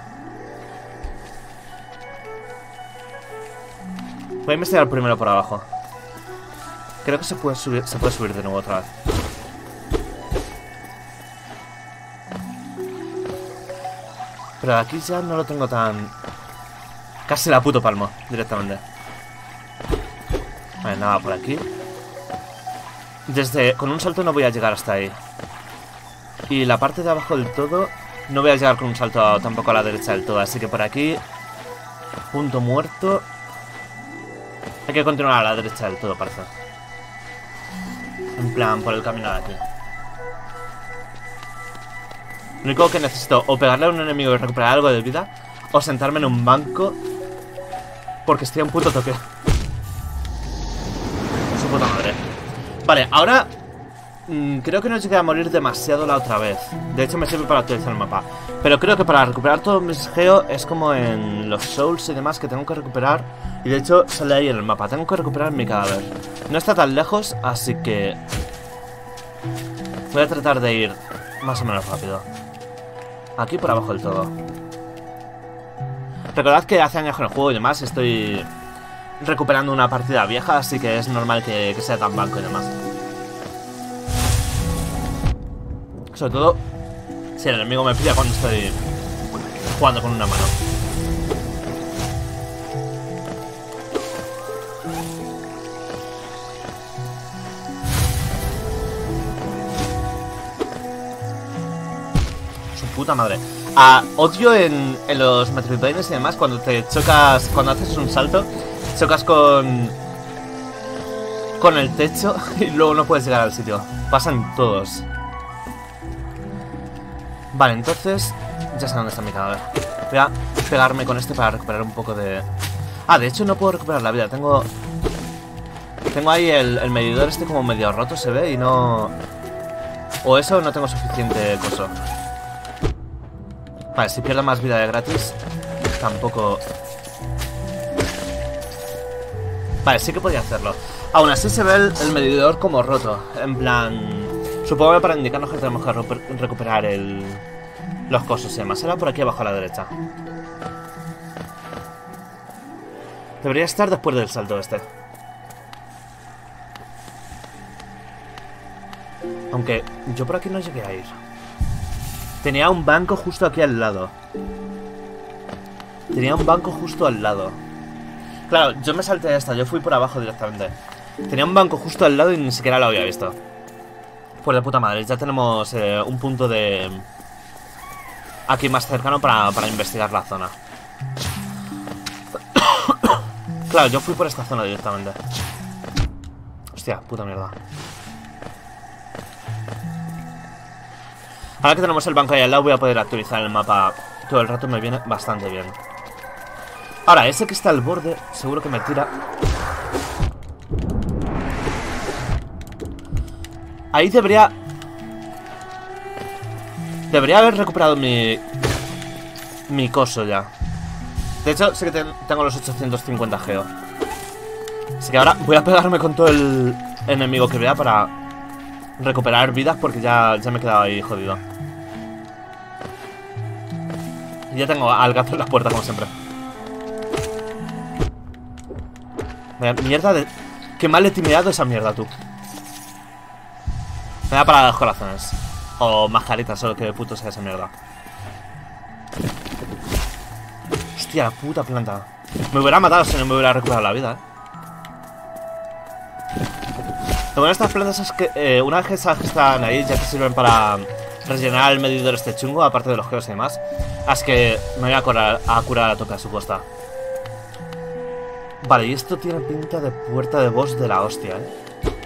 Voy a investigar primero por abajo. Creo que se puede subir, se puede subir de nuevo otra vez. Pero aquí ya no lo tengo tan... Casi la puto palmo, directamente. Vale, nada por aquí. Desde... Con un salto no voy a llegar hasta ahí. Y la parte de abajo del todo... No voy a llegar con un salto tampoco a la derecha del todo. Así que por aquí... Punto muerto. Hay que continuar a la derecha del todo, parece. En plan, por el camino de aquí. Lo único que necesito o pegarle a un enemigo y recuperar algo de vida, o sentarme en un banco porque estoy a un puto toque. Su puta madre. Vale, ahora mmm, creo que no llegué a morir demasiado la otra vez. De hecho me sirve para actualizar el mapa. Pero creo que para recuperar todos mis geos es como en los souls y demás, que tengo que recuperar. Y de hecho sale ahí en el mapa. Tengo que recuperar mi cadáver. No está tan lejos, así que voy a tratar de ir más o menos rápido. Aquí por abajo del todo. Recordad que hace años con el juego y demás estoy recuperando una partida vieja, así que es normal que, que sea tan blanco y demás. Sobre todo si el enemigo me pilla cuando estoy jugando con una mano. Su puta madre. Ah, odio en, en los Metroidvanias y demás cuando te chocas, cuando haces un salto, chocas con con el techo y luego no puedes llegar al sitio. Pasan todos. Vale, entonces ya sé dónde está mi cadáver. Voy a pegarme con este para recuperar un poco de... Ah, de hecho no puedo recuperar la vida. Tengo Tengo ahí el, el medidor este como medio roto, se ve, y no... O eso, no tengo suficiente coso. Vale, si pierdo más vida de gratis, tampoco... Vale, sí que podía hacerlo. Aún así se ve el, el medidor como roto. En plan... Supongo que para indicarnos que tenemos que recuperar el... los cosos y demás. Era por aquí abajo a la derecha. Debería estar después del salto este. Aunque yo por aquí no llegué a ir. Tenía un banco justo aquí al lado. Tenía un banco justo al lado. Claro, yo me salté esta, yo fui por abajo directamente. Tenía un banco justo al lado y ni siquiera lo había visto. Pues de puta madre, ya tenemos eh, un punto de... aquí más cercano para, para investigar la zona. Claro, yo fui por esta zona directamente. Hostia, puta mierda. Ahora que tenemos el banco ahí al lado voy a poder actualizar el mapa todo el rato, me viene bastante bien. Ahora, ese que está al borde seguro que me tira. Ahí debería... Debería haber recuperado mi... mi coso ya. De hecho, sí que ten tengo los ochocientos cincuenta geo. Así que ahora voy a pegarme con todo el enemigo que vea para recuperar vidas, porque ya, ya me he quedado ahí jodido. Y ya tengo al gato en la puerta, como siempre. Vaya mierda de... Qué mal he timeado esa mierda, tú. Me da para los corazones. O mascaritas, solo que puto sea esa mierda. Hostia, la puta planta. Me hubiera matado si no me hubiera recuperado la vida, eh. Lo bueno de estas plantas es que eh, una vez que sabes que están ahí, ya te sirven para rellenar el medidor este chungo, aparte de los geos y demás. Así que me voy a curar a, curar a tope a su costa. Vale, y esto tiene pinta de puerta de boss de la hostia, eh.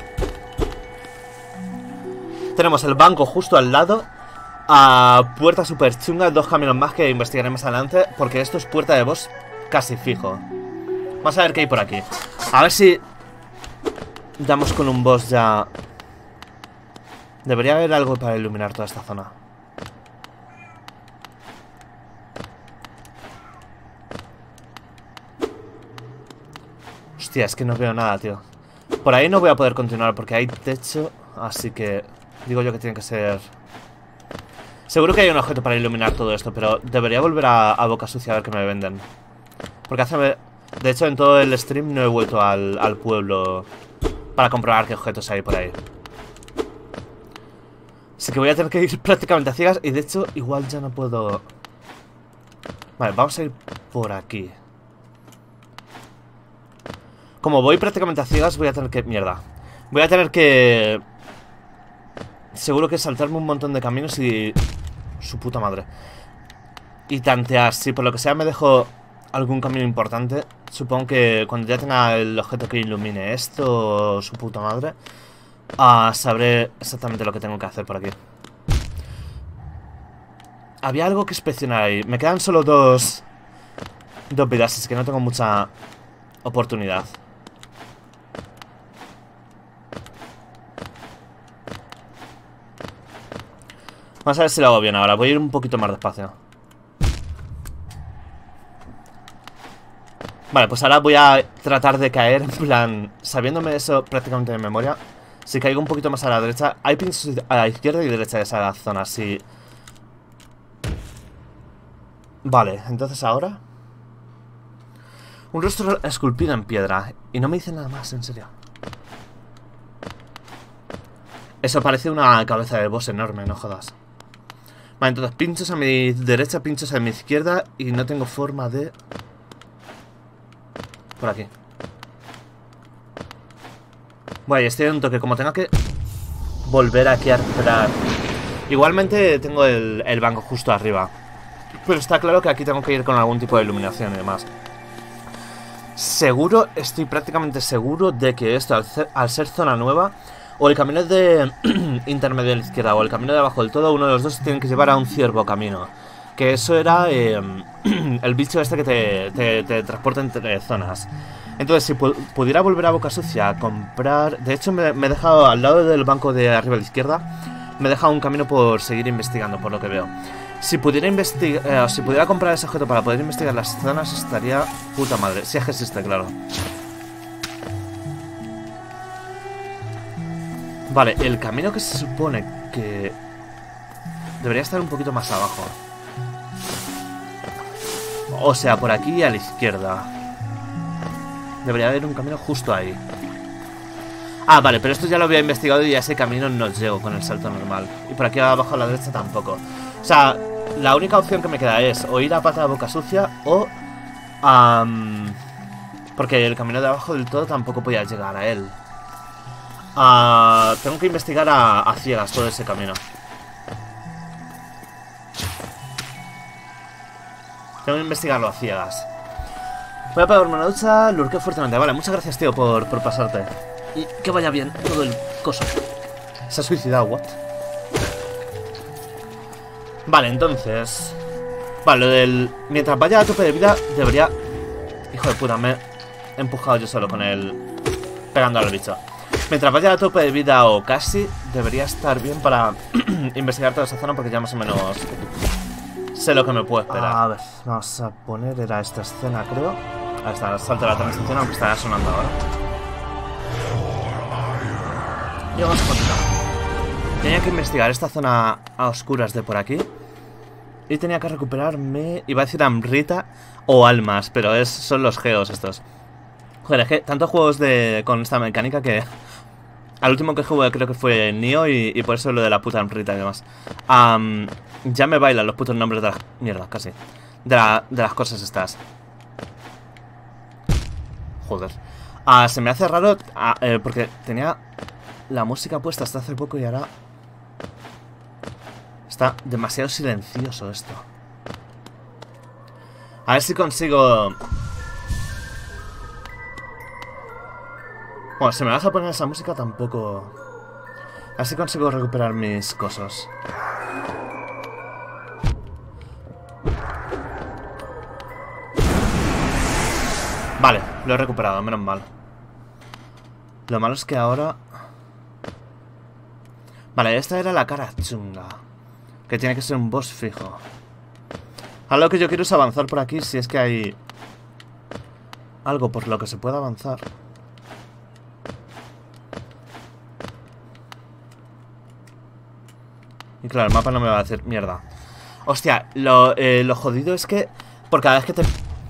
Tenemos el banco justo al lado. A puerta super chunga, dos caminos más que investigaré más adelante, porque esto es puerta de boss casi fijo. Vamos a ver qué hay por aquí. A ver si damos con un boss ya. Debería haber algo para iluminar toda esta zona. Hostia, es que no veo nada, tío. Por ahí no voy a poder continuar porque hay techo, así que digo yo que tiene que ser... Seguro que hay un objeto para iluminar todo esto, pero debería volver a, a boca sucia a ver qué me venden. Porque hace... De hecho, en todo el stream no he vuelto al, al pueblo para comprobar qué objetos hay por ahí. Así que voy a tener que ir prácticamente a ciegas. Y de hecho, igual ya no puedo... Vale, vamos a ir por aquí. Como voy prácticamente a ciegas, voy a tener que... Mierda. Voy a tener que... Seguro que saltarme un montón de caminos y... Su puta madre. Y tantear. Si por lo que sea me dejo algún camino importante, supongo que cuando ya tenga el objeto que ilumine esto, su puta madre, uh, sabré exactamente lo que tengo que hacer por aquí. Había algo que inspeccionar ahí. Me quedan solo dos... Dos vidas, así que no tengo mucha oportunidad. Vamos a ver si lo hago bien ahora. Voy a ir un poquito más despacio. Vale, pues ahora voy a tratar de caer, en plan, sabiéndome eso prácticamente de memoria. Si caigo un poquito más a la derecha. Hay pinchos a la izquierda y derecha de esa zona, sí. Vale, entonces ahora un rostro esculpido en piedra. Y no me dice nada más, en serio. Eso parece una cabeza de boss enorme, no jodas. Vale, entonces pinchos a mi derecha, pinchos a mi izquierda. Y no tengo forma de... Por aquí. Bueno, y estoy en un toque. Como tenga que volver aquí a recuperar. Igualmente tengo el, el banco justo arriba. Pero está claro que aquí tengo que ir con algún tipo de iluminación y demás. Seguro, estoy prácticamente seguro de que esto, al ser, al ser zona nueva, o el camino de intermedio de la izquierda o el camino de abajo del todo, uno de los dos tiene que llevar a un ciervo camino. Que eso era eh, el bicho este que te, te, te transporta entre zonas. Entonces, si pu pudiera volver a boca sucia a comprar... De hecho, me, me he dejado al lado del banco de arriba a la izquierda. Me he dejado un camino por seguir investigando, por lo que veo. Si pudiera investigar, eh, si pudiera comprar ese objeto para poder investigar las zonas, estaría puta madre. Si es que existe, claro. Vale, el camino que se supone que debería estar un poquito más abajo. O sea, por aquí a la izquierda. Debería haber un camino justo ahí. Ah, vale, pero esto ya lo había investigado y a ese camino no llego con el salto normal. Y por aquí abajo a la derecha tampoco. O sea, la única opción que me queda es o ir a pata de boca sucia o... Um, porque el camino de abajo del todo tampoco podía llegar a él. Uh, tengo que investigar a, a ciegas todo ese camino. Tengo que investigarlo a ciegas. Voy a pegarme una ducha, lurqueo fuertemente. Vale, muchas gracias, tío, por, por pasarte. Y que vaya bien todo el coso. Se ha suicidado, what? Vale, entonces... Vale, lo del... Mientras vaya a tope de vida, debería... Hijo de puta, me he empujado yo solo con el... Pegando al bicho. Mientras vaya a tope de vida o casi, debería estar bien para investigar toda esa zona porque ya más o menos... Sé lo que me puedo esperar. A ver, vamos a poner... Era esta escena, creo. Ahí está, salto de la transición, aunque estará sonando ahora. Y vamos a continuar. Tenía que investigar esta zona a oscuras de por aquí. Y tenía que recuperarme... Iba a decir Amrita o almas, pero es, son los geos estos. Joder, es que tantos juegos de con esta mecánica que... Al último que jugué creo que fue Nioh y, y por eso lo de la puta Amrita y demás. Um, ya me bailan los putos nombres de las... Mierda, casi. De, la, de las cosas estas. Joder. Uh, se me hace raro uh, eh, porque tenía la música puesta hasta hace poco y ahora... Está demasiado silencioso esto. A ver si consigo... Bueno, si me vas a poner esa música tampoco... A ver si consigo recuperar mis cosas. Vale, lo he recuperado, menos mal. Lo malo es que ahora... Vale, esta era la cara chunga. Que tiene que ser un boss fijo. Ahora lo que yo quiero es avanzar por aquí, si es que hay... algo por lo que se pueda avanzar. Y claro, el mapa no me va a decir mierda. Hostia, lo, eh, lo jodido es que por cada vez que te...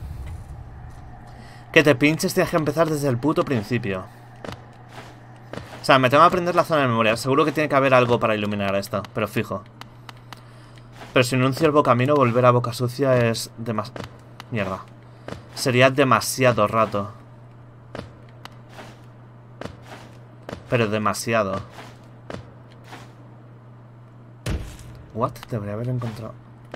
Que te pinches tienes que empezar desde el puto principio. O sea, me tengo que aprender la zona de memoria. Seguro que tiene que haber algo para iluminar esto, pero fijo. Pero sin un ciervo camino, volver a Boca Sucia es demasiado... Mierda. Sería demasiado rato. Pero demasiado. What? Debería haber encontrado...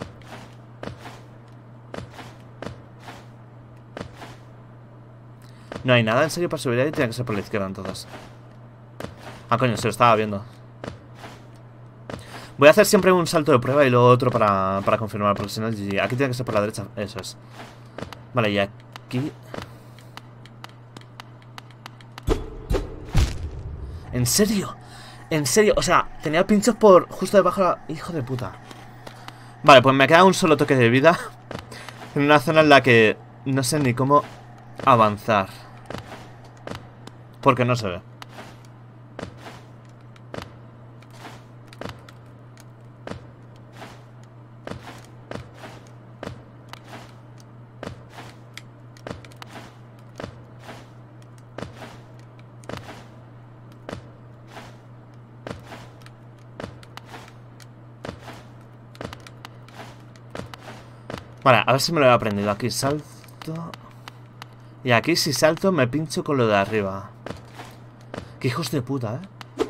No hay nada en serio para subir ahí. Tiene que ser por la izquierda entonces. Ah, coño, se lo estaba viendo. Voy a hacer siempre un salto de prueba y luego otro para, para confirmar. Porque si no, G G. Aquí tiene que ser por la derecha. Eso es. Vale, y aquí... ¿En serio? ¿En serio? O sea, tenía pinchos por justo debajo de la... Hijo de puta. Vale, pues me queda un solo toque de vida. En una zona en la que no sé ni cómo avanzar. Porque no se ve. Vale, a ver si me lo he aprendido. Aquí salto. Y aquí si salto me pincho con lo de arriba. Qué hijos de puta, ¿eh?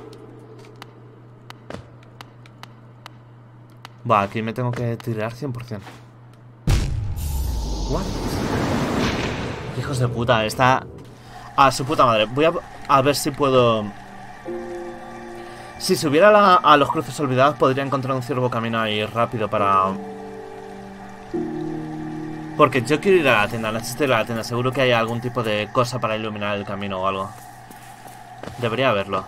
Buah, aquí me tengo que tirar cien por cien. What? Qué hijos de puta, está... A su puta madre. Voy a, a ver si puedo... Si subiera la, a los cruces olvidados podría encontrar un ciervo camino ahí rápido para... Porque yo quiero ir a la tienda, necesito ir a la tienda. Seguro que hay algún tipo de cosa para iluminar el camino o algo. Debería haberlo.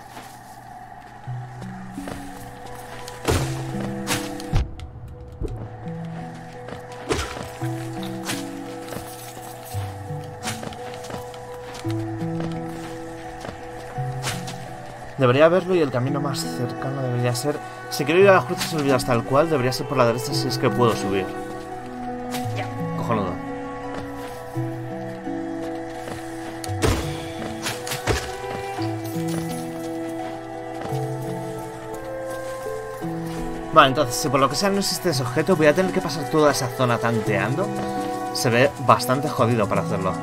Debería haberlo y el camino más cercano debería ser... Si quiero ir a las cruces olvidadas tal cual, debería ser por la derecha si es que puedo subir. Cojonudo. Vale, entonces, si por lo que sea no existe ese objeto, voy a tener que pasar toda esa zona tanteando. Se ve bastante jodido para hacerlo.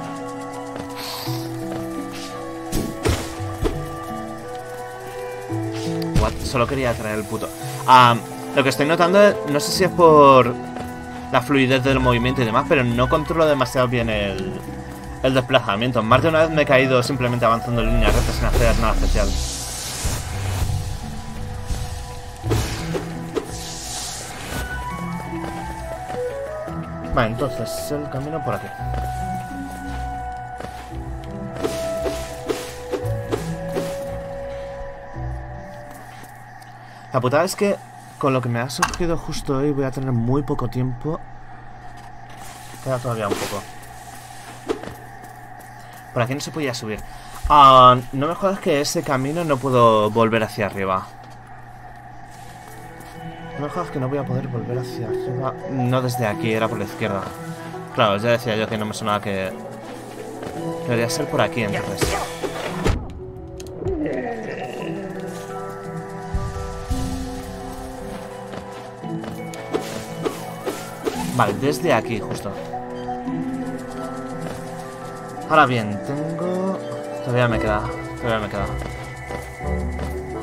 What? Solo quería traer el puto... Ah, lo que estoy notando, no sé si es por la fluidez del movimiento y demás, pero no controlo demasiado bien el, el desplazamiento. Más de una vez me he caído simplemente avanzando en línea recta sin hacer nada especial. Vale, entonces el camino por aquí. La putada es que con lo que me ha surgido justo hoy voy a tener muy poco tiempo. Queda todavía un poco. Por aquí no se podía subir. Uh, no me jodas que ese camino no puedo volver hacia arriba. No me jodas que no voy a poder volver hacia arriba. No desde aquí, era por la izquierda. Claro, ya decía yo que no me sonaba que... Debería ser por aquí entonces. Vale, desde aquí justo. Ahora bien, tengo... Todavía me queda. Todavía me queda.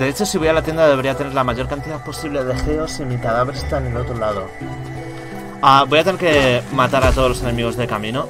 De hecho, si voy a la tienda debería tener la mayor cantidad posible de geos y mi cadáver está en el otro lado. Ah, voy a tener que matar a todos los enemigos de camino.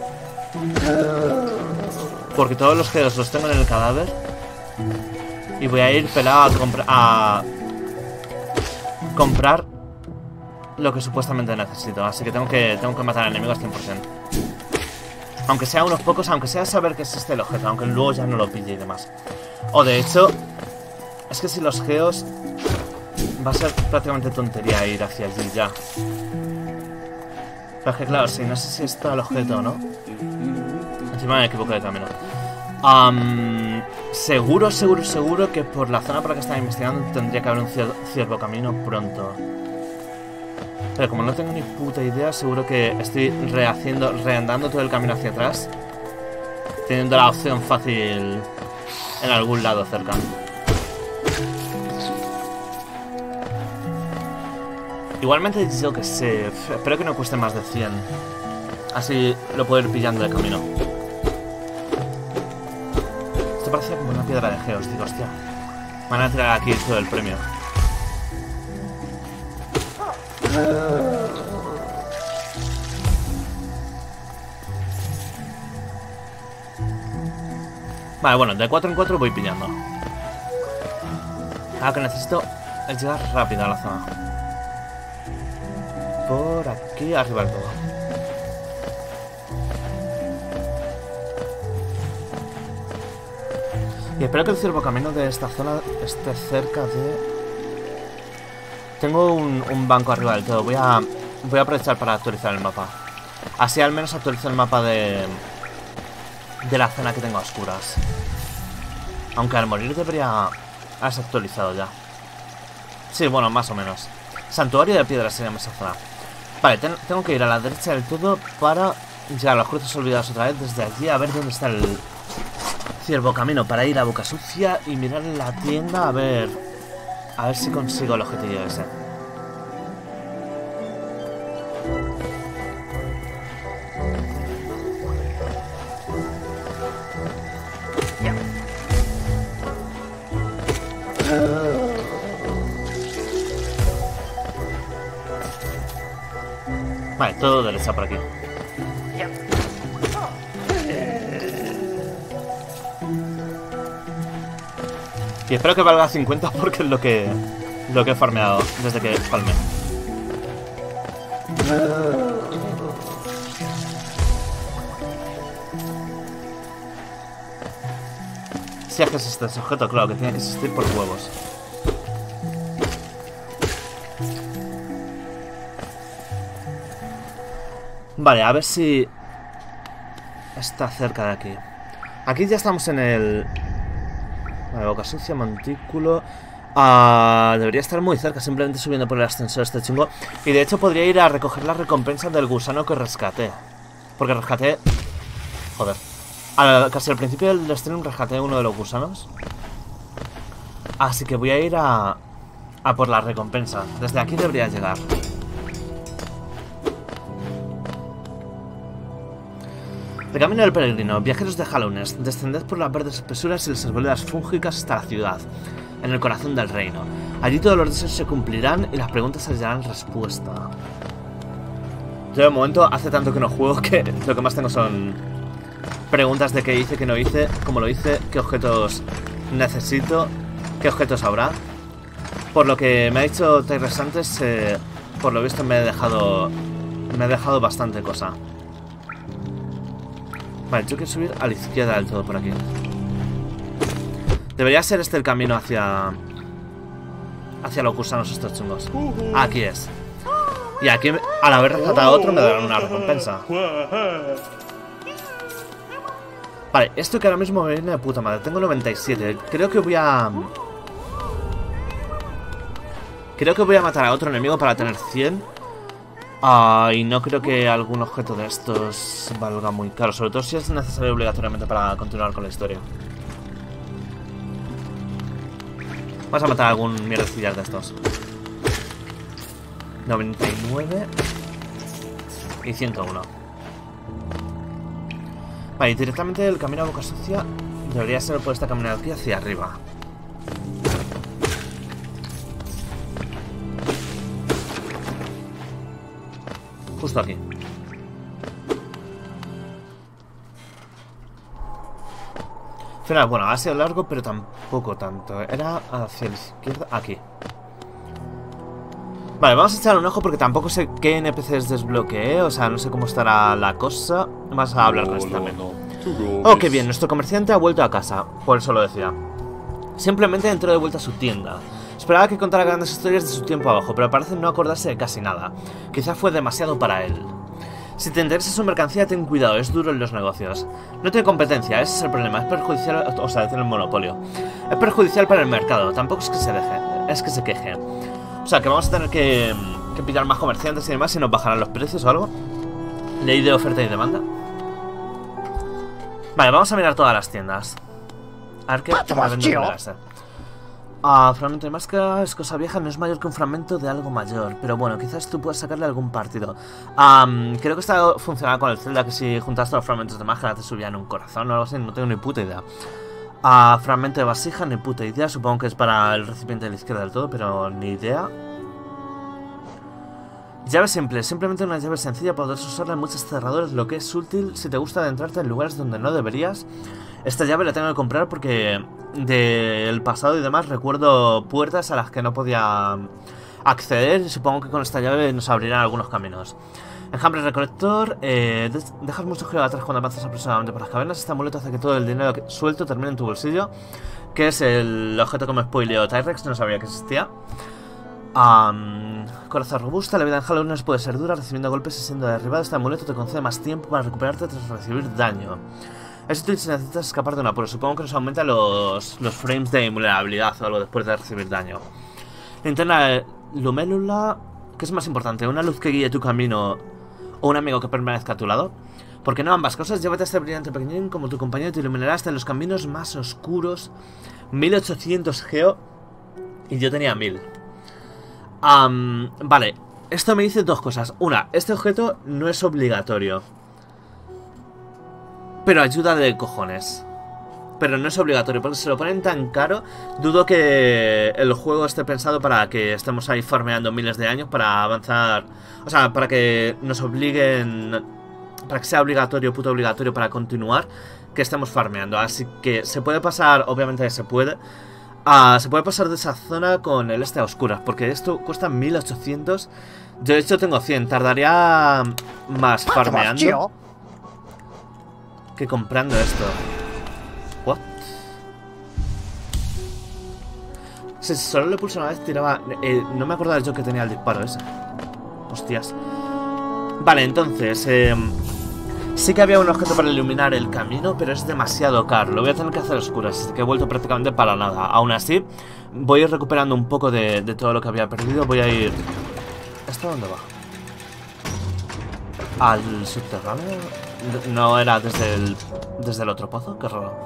Porque todos los geos los tengo en el cadáver. Y voy a ir pelado a, compra a comprar lo que supuestamente necesito. Así que tengo que, tengo que matar a enemigos cien por cien. Aunque sea unos pocos, aunque sea saber que existe el objeto, aunque luego ya no lo pille y demás. O de hecho, es que si los geos va a ser prácticamente tontería ir hacia allí ya. Pero es que claro, si no sé si está el objeto o no. Encima me equivoco de camino. Um, seguro, seguro, seguro que por la zona por la que estaba investigando tendría que haber un cier ciervo camino pronto. Pero como no tengo ni puta idea, seguro que estoy rehaciendo, reandando todo el camino hacia atrás, teniendo la opción fácil en algún lado cerca. Igualmente yo que sé, espero que no cueste más de cien. Así lo puedo ir pillando de camino. Esto parecía como una piedra de geos, digo, hostia. Van a tirar aquí todo el premio. Vale, bueno, de cuatro en cuatro voy pillando. Ahora que necesito es llegar rápido a la zona. Por aquí arriba del todo. Y espero que el ciervo camino de esta zona esté cerca de... Tengo un, un banco arriba del todo. Voy a, voy a aprovechar para actualizar el mapa. Así al menos actualizo el mapa de... de la zona que tengo a oscuras. Aunque al morir debería haberse actualizado ya. Sí, bueno, más o menos. Santuario de piedras se llama esa zona. Vale, ten, tengo que ir a la derecha del todo para llegar a los cruces olvidados otra vez. Desde allí a ver dónde está el ciervo camino. Para ir a Boca Sucia y mirar en la tienda a ver... A ver si consigo el objetivo ese. Ya. Vale, todo derecha por aquí. Ya. Y espero que valga cincuenta porque es lo que lo que he farmeado desde que farmé. Si es que existe ese objeto, claro que tiene que existir por huevos. Vale, a ver si está cerca de aquí. Aquí ya estamos en el... Vale, Boca Sucia, montículo. Uh, debería estar muy cerca, simplemente subiendo por el ascensor este chingo. Y de hecho podría ir a recoger la recompensa del gusano que rescaté. Porque rescaté... Joder. A, casi al principio del stream rescaté uno de los gusanos. Así que voy a ir a... A por la recompensa. Desde aquí debería llegar. De camino del peregrino, viajeros de Hallownest, descended por las verdes espesuras y las arboledas fúngicas hasta la ciudad, en el corazón del reino. Allí todos los deseos se cumplirán y las preguntas hallarán respuesta. Yo de momento hace tanto que no juego que lo que más tengo son preguntas de qué hice, qué no hice, cómo lo hice, qué objetos necesito, qué objetos habrá. Por lo que me ha dicho Tyrus antes, eh, por lo visto me he dejado, me he dejado bastante cosa. Vale, yo quiero subir a la izquierda del todo por aquí. Debería ser este el camino hacia... Hacia los gusanos estos chungos. Aquí es. Y aquí, al haber rescatado a otro, me darán una recompensa. Vale, esto que ahora mismo me viene de puta madre. Tengo noventa y siete. Creo que voy a... Creo que voy a matar a otro enemigo para tener cien. Uh, y no creo que algún objeto de estos valga muy caro, sobre todo si es necesario obligatoriamente para continuar con la historia. Vamos a matar a algún mierdecillas de estos. noventa y nueve y ciento uno. Vale, y directamente el camino a Boca Sucia debería ser por esta caminada aquí hacia arriba. justo aquí. Final, bueno, ha sido largo, pero tampoco tanto. Era hacia la izquierda, aquí. Vale, vamos a echar un ojo porque tampoco sé qué N P Cs desbloqueé. O sea, no sé cómo estará la cosa. Vamos a hablar con esto también. Oh, qué bien, nuestro comerciante ha vuelto a casa. Por eso lo decía. Simplemente entró de vuelta a su tienda. Esperaba que contara grandes historias de su tiempo abajo, pero parece no acordarse de casi nada. Quizá fue demasiado para él. Si te interesa su mercancía, ten cuidado, es duro en los negocios. No tiene competencia, ese es el problema, es perjudicial, o sea, tiene el monopolio. Es perjudicial para el mercado, tampoco es que se deje, es que se queje. O sea, que vamos a tener que, que pillar más comerciantes y demás, si nos bajarán los precios o algo. Ley de oferta y demanda. Vale, vamos a mirar todas las tiendas. A ver qué me venden de ese. Ah, fragmento de máscara es cosa vieja, no es mayor que un fragmento de algo mayor. Pero bueno, quizás tú puedas sacarle algún partido. um, Creo que esta funcionaba con el Zelda, que si juntaste los fragmentos de máscara te subían un corazón o algo así, no tengo ni puta idea. Ah, fragmento de vasija, ni puta idea. Supongo que es para el recipiente de la izquierda del todo, pero ni idea. Llave simple, simplemente una llave sencilla, podrás usarla en muchas cerraduras, lo que es útil si te gusta adentrarte en lugares donde no deberías. Esta llave la tengo que comprar porque del pasado y demás recuerdo puertas a las que no podía acceder y supongo que con esta llave nos abrirán algunos caminos. Enjambre recolector, eh, dejas mucho giro atrás cuando avanzas aproximadamente por las cavernas. Este amuleto hace que todo el dinero que suelto termine en tu bolsillo, que es el objeto que me spoileó Tyrex, no sabía que existía. Um, coraza robusta, la vida en Hallownest puede ser dura, recibiendo golpes y siendo derribado. Este amuleto te concede más tiempo para recuperarte tras recibir daño. Es útil si necesitas escapar de una apuro. Supongo que nos aumenta los, los frames de invulnerabilidad o algo después de recibir daño. Linterna lumélula, ¿qué es más importante? ¿Una luz que guíe tu camino o un amigo que permanezca a tu lado? Porque no ambas cosas. Llévate a este brillante pequeñín como tu compañero y te iluminará hasta en los caminos más oscuros. mil ochocientos geo y yo tenía mil. Um, vale, esto me dice dos cosas. Una, este objeto no es obligatorio, pero ayuda de cojones. Pero no es obligatorio, porque si se lo ponen tan caro, dudo que el juego esté pensado para que estemos ahí farmeando miles de años para avanzar. O sea, para que nos obliguen, para que sea obligatorio, puto obligatorio para continuar, que estemos farmeando. Así que se puede pasar, obviamente se puede. Uh, se puede pasar de esa zona con el este a oscuras, porque esto cuesta mil ochocientos. Yo de hecho tengo cien, tardaría más farmeando que comprando esto. What? Si solo le pulso una vez tiraba... Eh, no me acordaba yo que tenía el disparo ese. Hostias. Vale, entonces eh, sí que había un objeto para iluminar el camino, pero es demasiado caro. Lo voy a tener que hacer a oscuras, así que he vuelto prácticamente para nada. Aún así, voy a ir recuperando un poco de, de todo lo que había perdido. Voy a ir... ¿Esto dónde va? ¿Al subterráneo? No era desde el, desde el otro pozo, qué raro.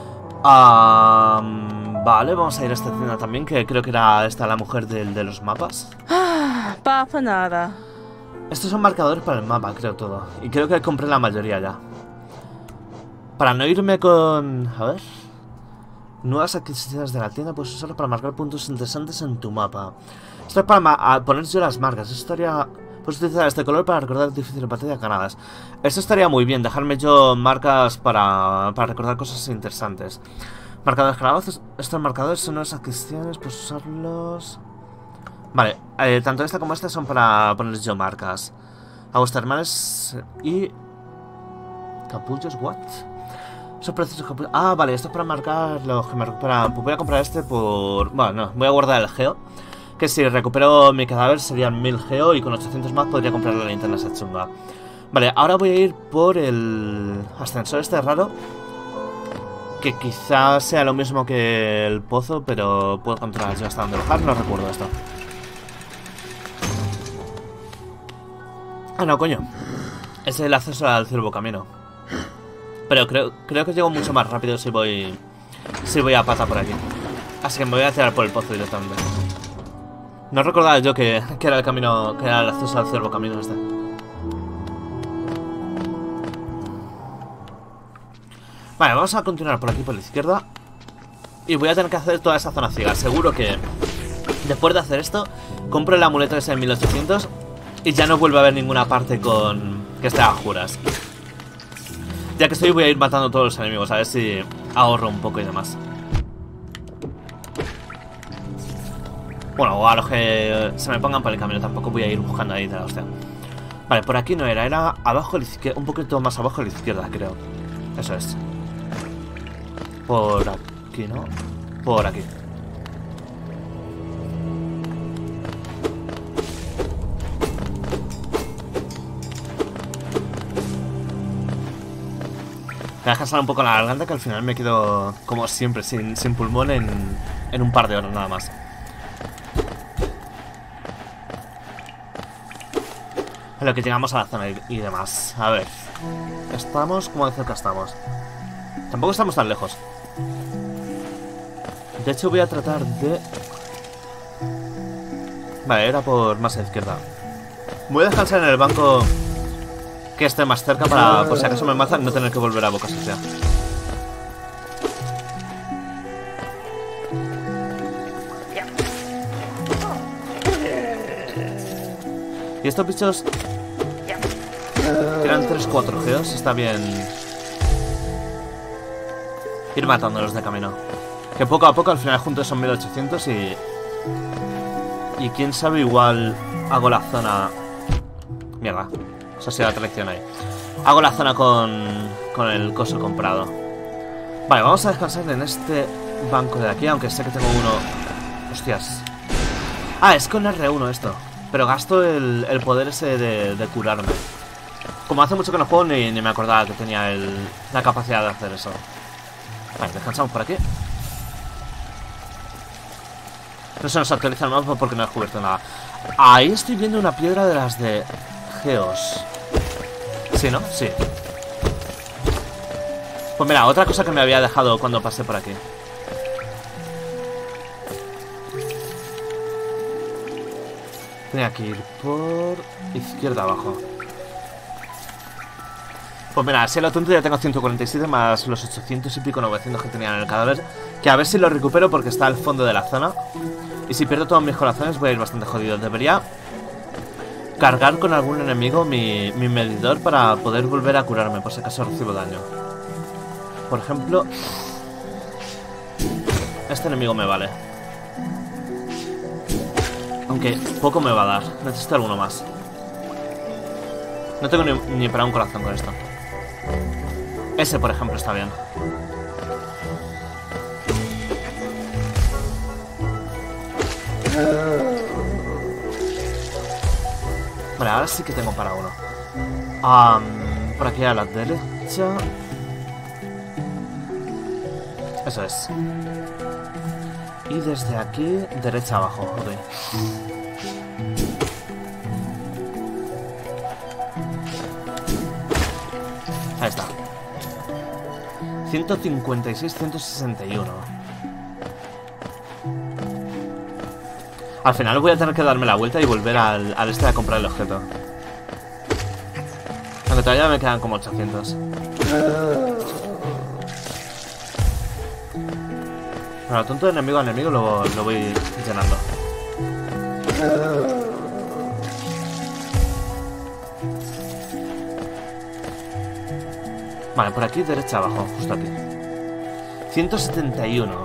Um, vale, vamos a ir a esta tienda también, que creo que era esta la mujer del, de los mapas. Ah, pasa nada. Estos son marcadores para el mapa, creo todo. Y creo que compré la mayoría ya. Para no irme con... A ver... Nuevas adquisiciones de la tienda, puedes usarlo para marcar puntos interesantes en tu mapa. Esto es para poner yo las marcas. Esto estaría... Puedes utilizar este color para recordar difíciles batallas ganadas. Esto estaría muy bien, dejarme yo marcas para, para recordar cosas interesantes. Marcadores ganados. Estos marcadores son nuevas adquisiciones, puedes usarlos... Vale, eh, tanto esta como esta son para ponerles yo marcas. Aguas termales y... ¿Capullos? ¿What? Esos precios capullos... Ah, vale, esto es para marcar los que me recuperan. Pues voy a comprar este por... Bueno, no, voy a guardar el geo. Que si recupero mi cadáver serían mil geo y con ochocientos más podría comprar la linterna esa chunga. Vale, ahora voy a ir por el ascensor este raro. Que quizás sea lo mismo que el pozo, pero puedo controlar yo hasta dónde bajar, no recuerdo esto. Ah, no, coño. Es el acceso al ciervo camino. Pero creo, creo que llego mucho más rápido si voy si voy a pata por aquí. Así que me voy a tirar por el pozo directamente. No recordaba yo que, que era el camino, que era el acceso al ciervo camino este. Vale, vamos a continuar por aquí por la izquierda. Y voy a tener que hacer toda esa zona ciega. Seguro que después de hacer esto compro el amuleto ese en mil ochocientos Y ya no vuelve a haber ninguna parte con que esté a juras. Ya que estoy voy a ir matando todos los enemigos, a ver si ahorro un poco y demás. Bueno, o a los que se me pongan por el camino, tampoco voy a ir buscando ahí de la hostia. Vale, por aquí no era, era abajo a la izquierda, un poquito más abajo a la izquierda, creo. Eso es. Por aquí, ¿no? Por aquí. Me voy a descansar un poco la garganta, que al final me quedo, como siempre, sin, sin pulmón en, en un par de horas nada más. En lo que llegamos a la zona y, y demás. A ver. Estamos, ¿cómo de cerca estamos? Tampoco estamos tan lejos. De hecho voy a tratar de... Vale, era por más a la izquierda. Voy a descansar en el banco que esté más cerca para, por si acaso me matan, no tener que volver a boca sucia. Y estos bichos tiran tres cuatro geos, está bien ir matándolos de camino. Que poco a poco al final juntos son mil ochocientos y... Y quién sabe, igual hago la zona... Mierda, eso ha sido la traición ahí. Hago la zona con, con el coso comprado. Vale, vamos a descansar en este banco de aquí, aunque sé que tengo uno... Hostias. Ah, es con erre uno esto. Pero gasto el, el poder ese de, de curarme. Como hace mucho que no juego, ni, ni me acordaba que tenía el, la capacidad de hacer eso. Vale, descansamos por aquí. No se nos actualiza el mapa porque no he descubierto nada. Ahí estoy viendo una piedra de las de Geos. ¿Sí, no? Sí. Pues mira, otra cosa que me había dejado cuando pasé por aquí. Tenía que ir por izquierda abajo. Pues mira, si a lo tonto ya tengo ciento cuarenta y siete más los ochocientos y pico novecientos que tenía en el cadáver. Que a ver si lo recupero porque está al fondo de la zona. Y si pierdo todos mis corazones voy a ir bastante jodido. Debería cargar con algún enemigo mi, mi medidor para poder volver a curarme por si acaso recibo daño. Por ejemplo, este enemigo me vale. Aunque poco me va a dar. Necesito alguno más. No tengo ni, ni para un corazón con esto. Ese, por ejemplo, está bien. Vale, ahora sí que tengo para uno. um, Por aquí a la derecha. Eso es. Y desde aquí, derecha abajo, ok. Ahí está. ciento cincuenta y seis, ciento sesenta y uno. Al final voy a tener que darme la vuelta y volver al, al este a comprar el objeto. Aunque todavía me quedan como ochocientos. Bueno, tonto de enemigo a enemigo lo, lo voy llenando. Vale, por aquí, derecha abajo, justo aquí. ciento setenta y uno.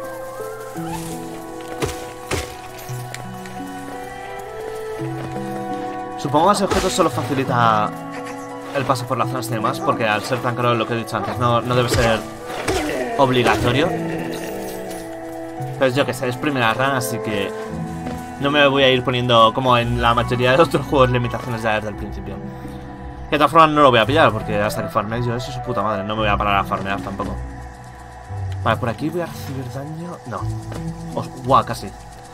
Supongo que ese objeto solo facilita el paso por las zonas y demás, porque al ser tan caro, lo que he dicho antes, no, no debe ser obligatorio. Pues yo que sé, es primera run, así que no me voy a ir poniendo, como en la mayoría de otros juegos, limitaciones ya desde el principio. De todas formas no lo voy a pillar, porque hasta que farme yo eso es su puta madre. No me voy a parar a farmear tampoco. Vale, por aquí voy a recibir daño. No. Os... Guau, casi.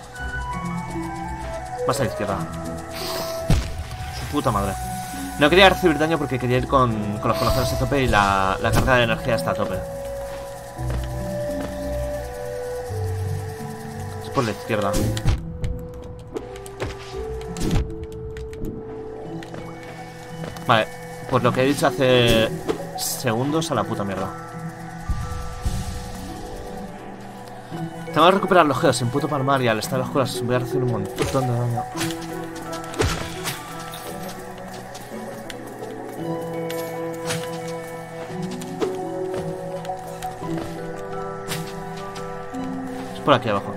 Más a la izquierda. Su puta madre. No quería recibir daño porque quería ir con, con los corazones a tope y la, la carga de energía está a tope. Es por la izquierda. Vale, pues lo que he dicho hace segundos a la puta mierda. Tengo que recuperar los geos en puto palmar y al estar oscuras voy a recibir un montón de daño. Es por aquí abajo.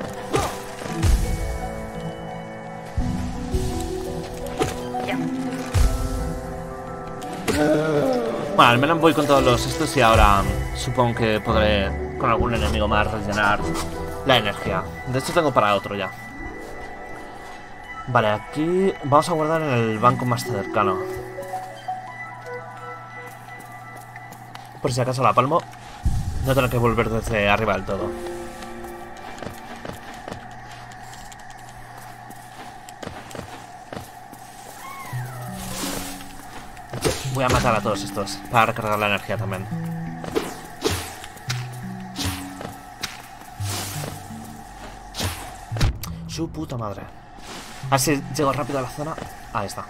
Bueno, al menos voy con todos los estos y ahora supongo que podré con algún enemigo más rellenar la energía. De hecho tengo para otro ya. Vale, aquí vamos a guardar en el banco más cercano. Por si acaso la palmo, no tengo que volver desde arriba del todo. Voy a matar a todos estos para recargar la energía también. Su puta madre. Así llego rápido a la zona. Ahí está.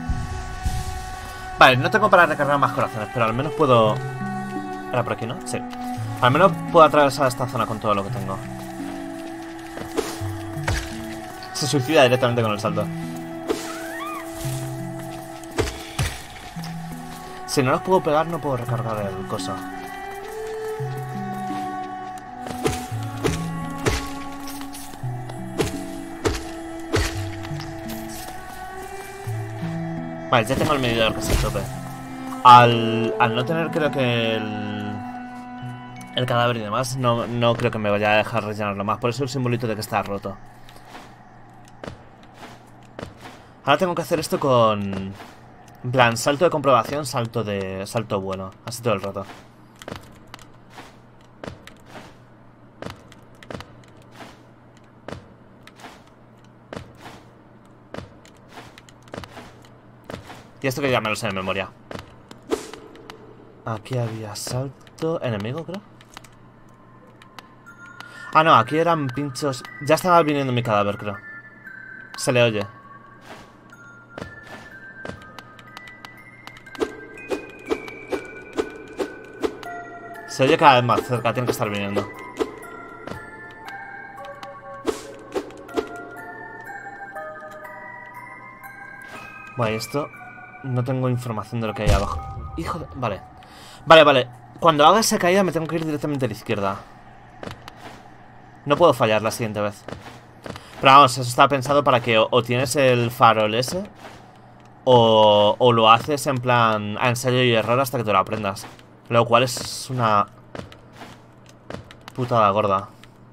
Vale, no tengo para recargar más corazones, pero al menos puedo... ¿Era por aquí, no? Sí. Al menos puedo atravesar esta zona con todo lo que tengo. Se suicida directamente con el salto. Si no los puedo pegar, no puedo recargar el coso. Vale, ya tengo el medidor que se tope. Al, al no tener, creo que el, el cadáver y demás, no, no creo que me vaya a dejar rellenarlo más. Por eso el simbolito de que está roto. Ahora tengo que hacer esto con... En plan, salto de comprobación, salto de... Salto bueno, así todo el rato. Y esto que ya me lo sé de memoria. Aquí había salto... Enemigo, creo. Ah, no, aquí eran pinchos... Ya estaba viniendo mi cadáver, creo. Se le oye. Se oye cada vez más cerca, tiene que estar viniendo. Vale, esto... No tengo información de lo que hay abajo. Hijo de... Vale. Vale, vale. Cuando haga esa caída me tengo que ir directamente a la izquierda. No puedo fallar la siguiente vez. Pero vamos, eso está pensado para que o, o tienes el farol ese o, o lo haces en plan a ensayo y error hasta que te lo aprendas. Lo cual es una putada gorda.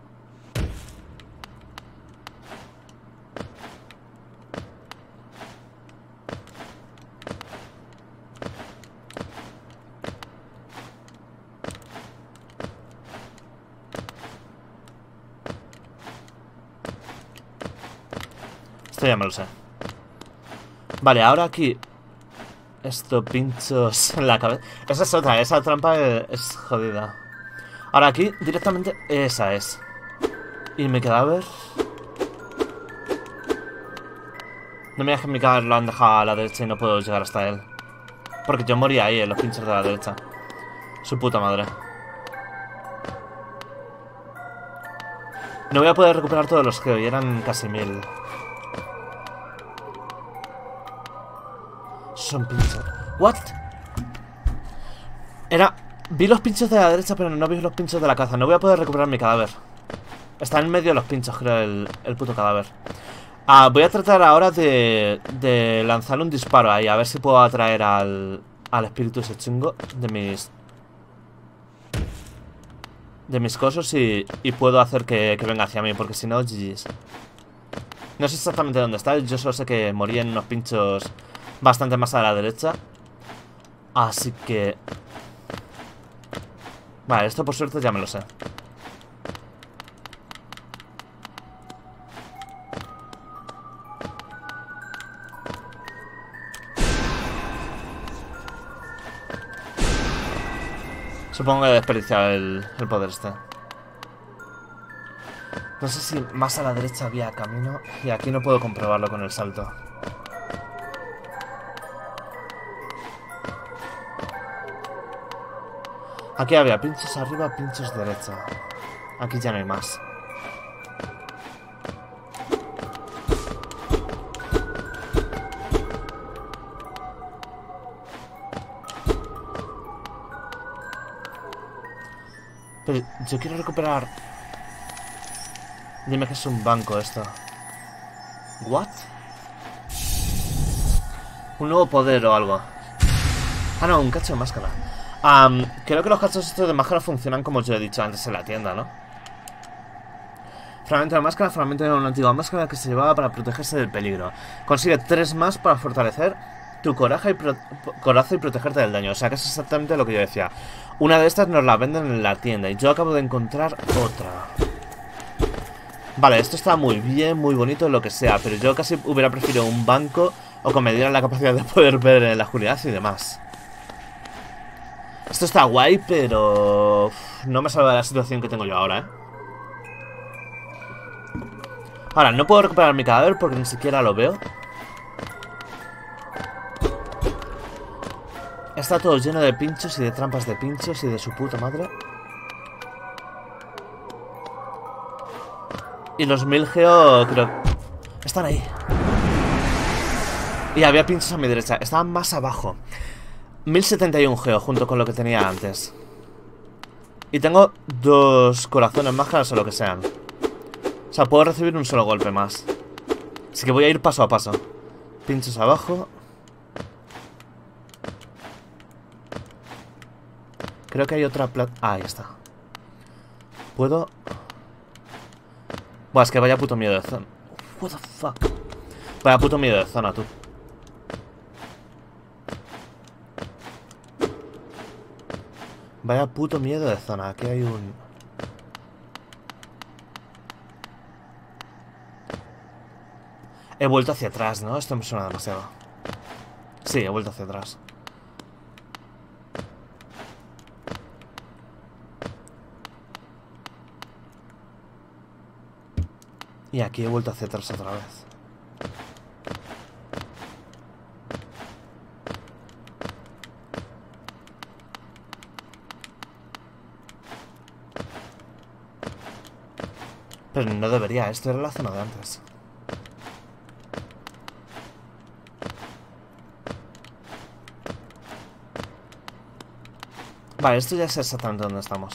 Esto ya me lo sé. Vale, ahora aquí... Esto, pinchos en la cabeza. Esa es otra, esa trampa es, es jodida. Ahora aquí, directamente, esa es. Y mi cadáver... No me digas que mi cadáver lo han dejado a la derecha y no puedo llegar hasta él. Porque yo moría ahí, en los pinchos de la derecha. Su puta madre. No voy a poder recuperar todos los que hoy eran casi mil. Son pinchos. ¿What? Era... Vi los pinchos de la derecha, pero no vi los pinchos de la caza. No voy a poder recuperar mi cadáver. Está en medio de los pinchos, creo, el, el puto cadáver. Ah, voy a tratar ahora de, de lanzar un disparo ahí. A ver si puedo atraer al, al espíritu ese chungo de mis... De mis cosas y, y puedo hacer que, que venga hacia mí. Porque si no, G G's. No sé exactamente dónde está. Yo solo sé que morí en unos pinchos... Bastante más a la derecha. Así que... Vale, esto por suerte ya me lo sé. Supongo que he desperdiciado el, el poder este. No sé si más a la derecha había camino. Y aquí no puedo comprobarlo con el salto. Aquí había pinchos arriba, pinchos derecha. Aquí ya no hay más. Pero yo quiero recuperar... Dime que es un banco esto. ¿What? Un nuevo poder o algo. Ah, no, un cacho de máscara. Um, creo que los cachos estos de máscara funcionan como yo he dicho antes en la tienda, ¿no? Fragmento de máscara, fragmento de una antigua máscara que se llevaba para protegerse del peligro. Consigue tres más para fortalecer tu coraje y, pro coraza y protegerte del daño. O sea que es exactamente lo que yo decía. Una de estas nos la venden en la tienda y yo acabo de encontrar otra. Vale, esto está muy bien, muy bonito, lo que sea, pero yo casi hubiera preferido un banco o que me dieran la capacidad de poder ver en la oscuridad y demás. Esto está guay, pero uf, no me salva de la situación que tengo yo ahora, ¿eh? Ahora, no puedo recuperar mi cadáver porque ni siquiera lo veo. Está todo lleno de pinchos y de trampas de pinchos y de su puta madre. Y los mil geo, creo... están ahí. Y había pinchos a mi derecha. Estaban más abajo. mil setenta y uno geo junto con lo que tenía antes. Y tengo dos corazones máscaras o lo que sean. O sea, puedo recibir un solo golpe más. Así que voy a ir paso a paso. Pinchos abajo. Creo que hay otra plata... Ah, ahí está. Puedo... Buah, es que vaya puto miedo de zona. What the fuck. Vaya puto miedo de zona, tú. Vaya puto miedo de zona. Aquí hay un... He vuelto hacia atrás, ¿no? Esto me suena demasiado. Sí, he vuelto hacia atrás. Y aquí he vuelto hacia atrás otra vez. Pero no debería, esto era la zona de antes. Vale, esto ya sé exactamente dónde estamos.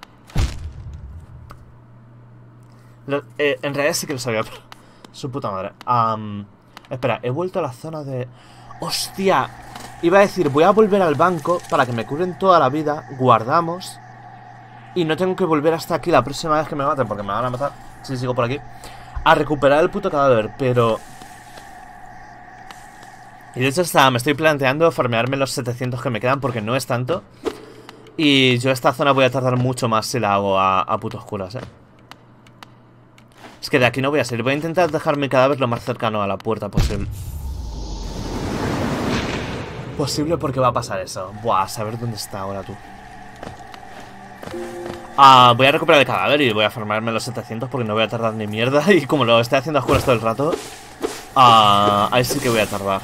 Lo, eh, en realidad sí que lo sabía, pero... Su puta madre. Um, espera, he vuelto a la zona de... ¡Hostia! Iba a decir, voy a volver al banco para que me curen toda la vida. Guardamos. Y no tengo que volver hasta aquí la próxima vez que me maten, porque me van a matar si sigo por aquí. A recuperar el puto cadáver, pero... Y de hecho hasta me estoy planteando farmearme los setecientos que me quedan, porque no es tanto. Y yo esta zona voy a tardar mucho más si la hago a, a puto oscuras, eh. Es que de aquí no voy a salir. Voy a intentar dejar mi cadáver lo más cercano a la puerta posible. Posible porque va a pasar eso. Buah, a saber dónde está ahora tú. Ah, voy a recuperar el cadáver y voy a farmarme los setecientos porque no voy a tardar ni mierda. Y como lo estoy haciendo a oscuras todo el rato, ah, ahí sí que voy a tardar.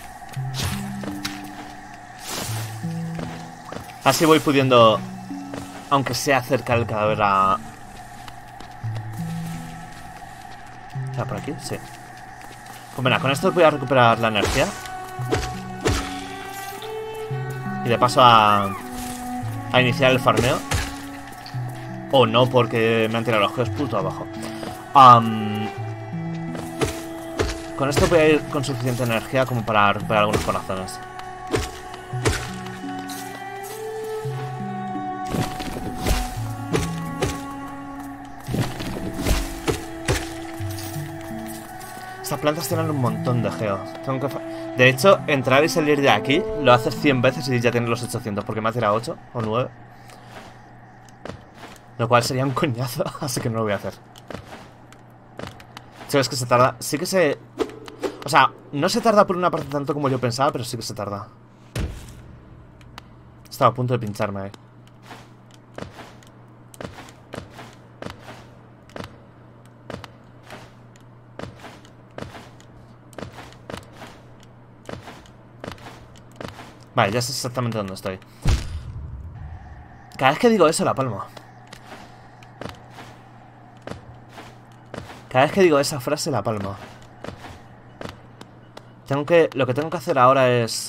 Así voy pudiendo, aunque sea acercar el cadáver a... ¿Está por aquí? Sí. Pues mira, con esto voy a recuperar la energía. Y de paso a... A iniciar el farmeo. O no, porque me han tirado los geos puto abajo. Um, con esto voy a ir con suficiente energía como para recuperar algunos corazones. Estas plantas tienen un montón de geo. Tengo que... De hecho, entrar y salir de aquí lo haces cien veces y ya tienes los ochocientos, porque me ha tirado ocho o nueve. Lo cual sería un coñazo, así que no lo voy a hacer. Sí, es que se tarda... Sí que se... O sea, no se tarda por una parte tanto como yo pensaba, pero sí que se tarda. Estaba a punto de pincharme ahí. Vale, ya sé exactamente dónde estoy. Cada vez que digo eso, la palmo. Cada vez que digo esa frase, la palmo. Tengo que... Lo que tengo que hacer ahora es...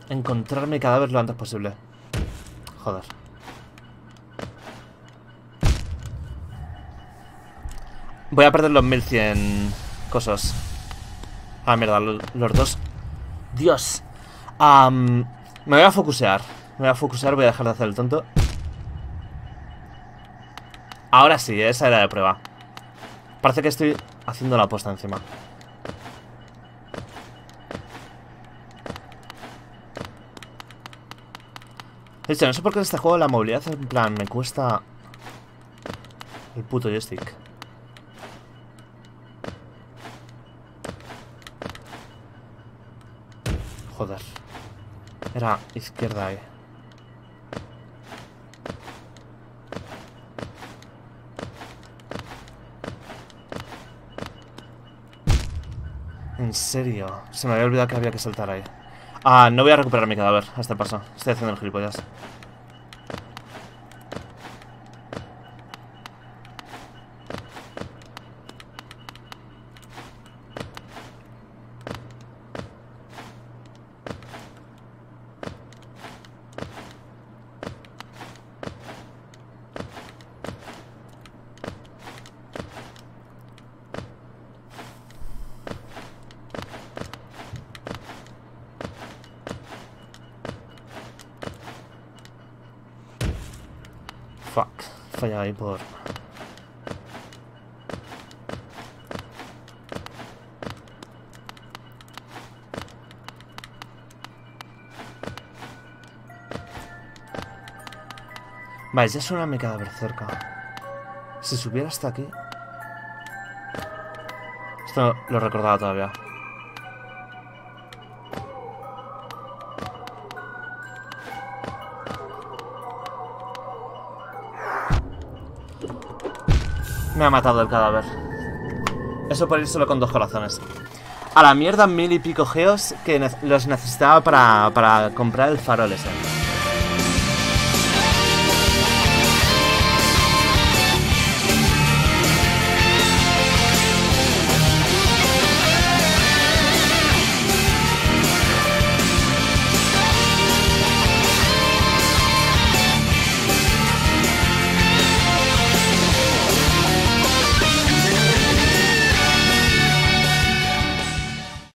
encontrar mi cadáver lo antes posible. Joder. Voy a perder los mil cien cosas. Ah, mierda, lo, los dos. Dios. Um, me voy a focusear. Me voy a focusear, voy a dejar de hacer el tonto. Ahora sí, esa era de prueba. Parece que estoy haciendo la apuesta encima. De hecho, no sé por qué en este juego la movilidad, en plan, me cuesta el puto joystick. Joder. Era izquierda ahí. En serio, se me había olvidado que había que saltar ahí. Ah, no voy a recuperar mi cadáver a este paso. Estoy haciendo el gilipollas. Fuck, falla ahí por... Vale, ya suena mi cadáver cerca. Si subiera hasta aquí... Esto lo recordaba todavía. Me ha matado el cadáver. Eso por ir solo con dos corazones. A la mierda, mil y pico geos que ne los necesitaba para, para comprar el farol ese.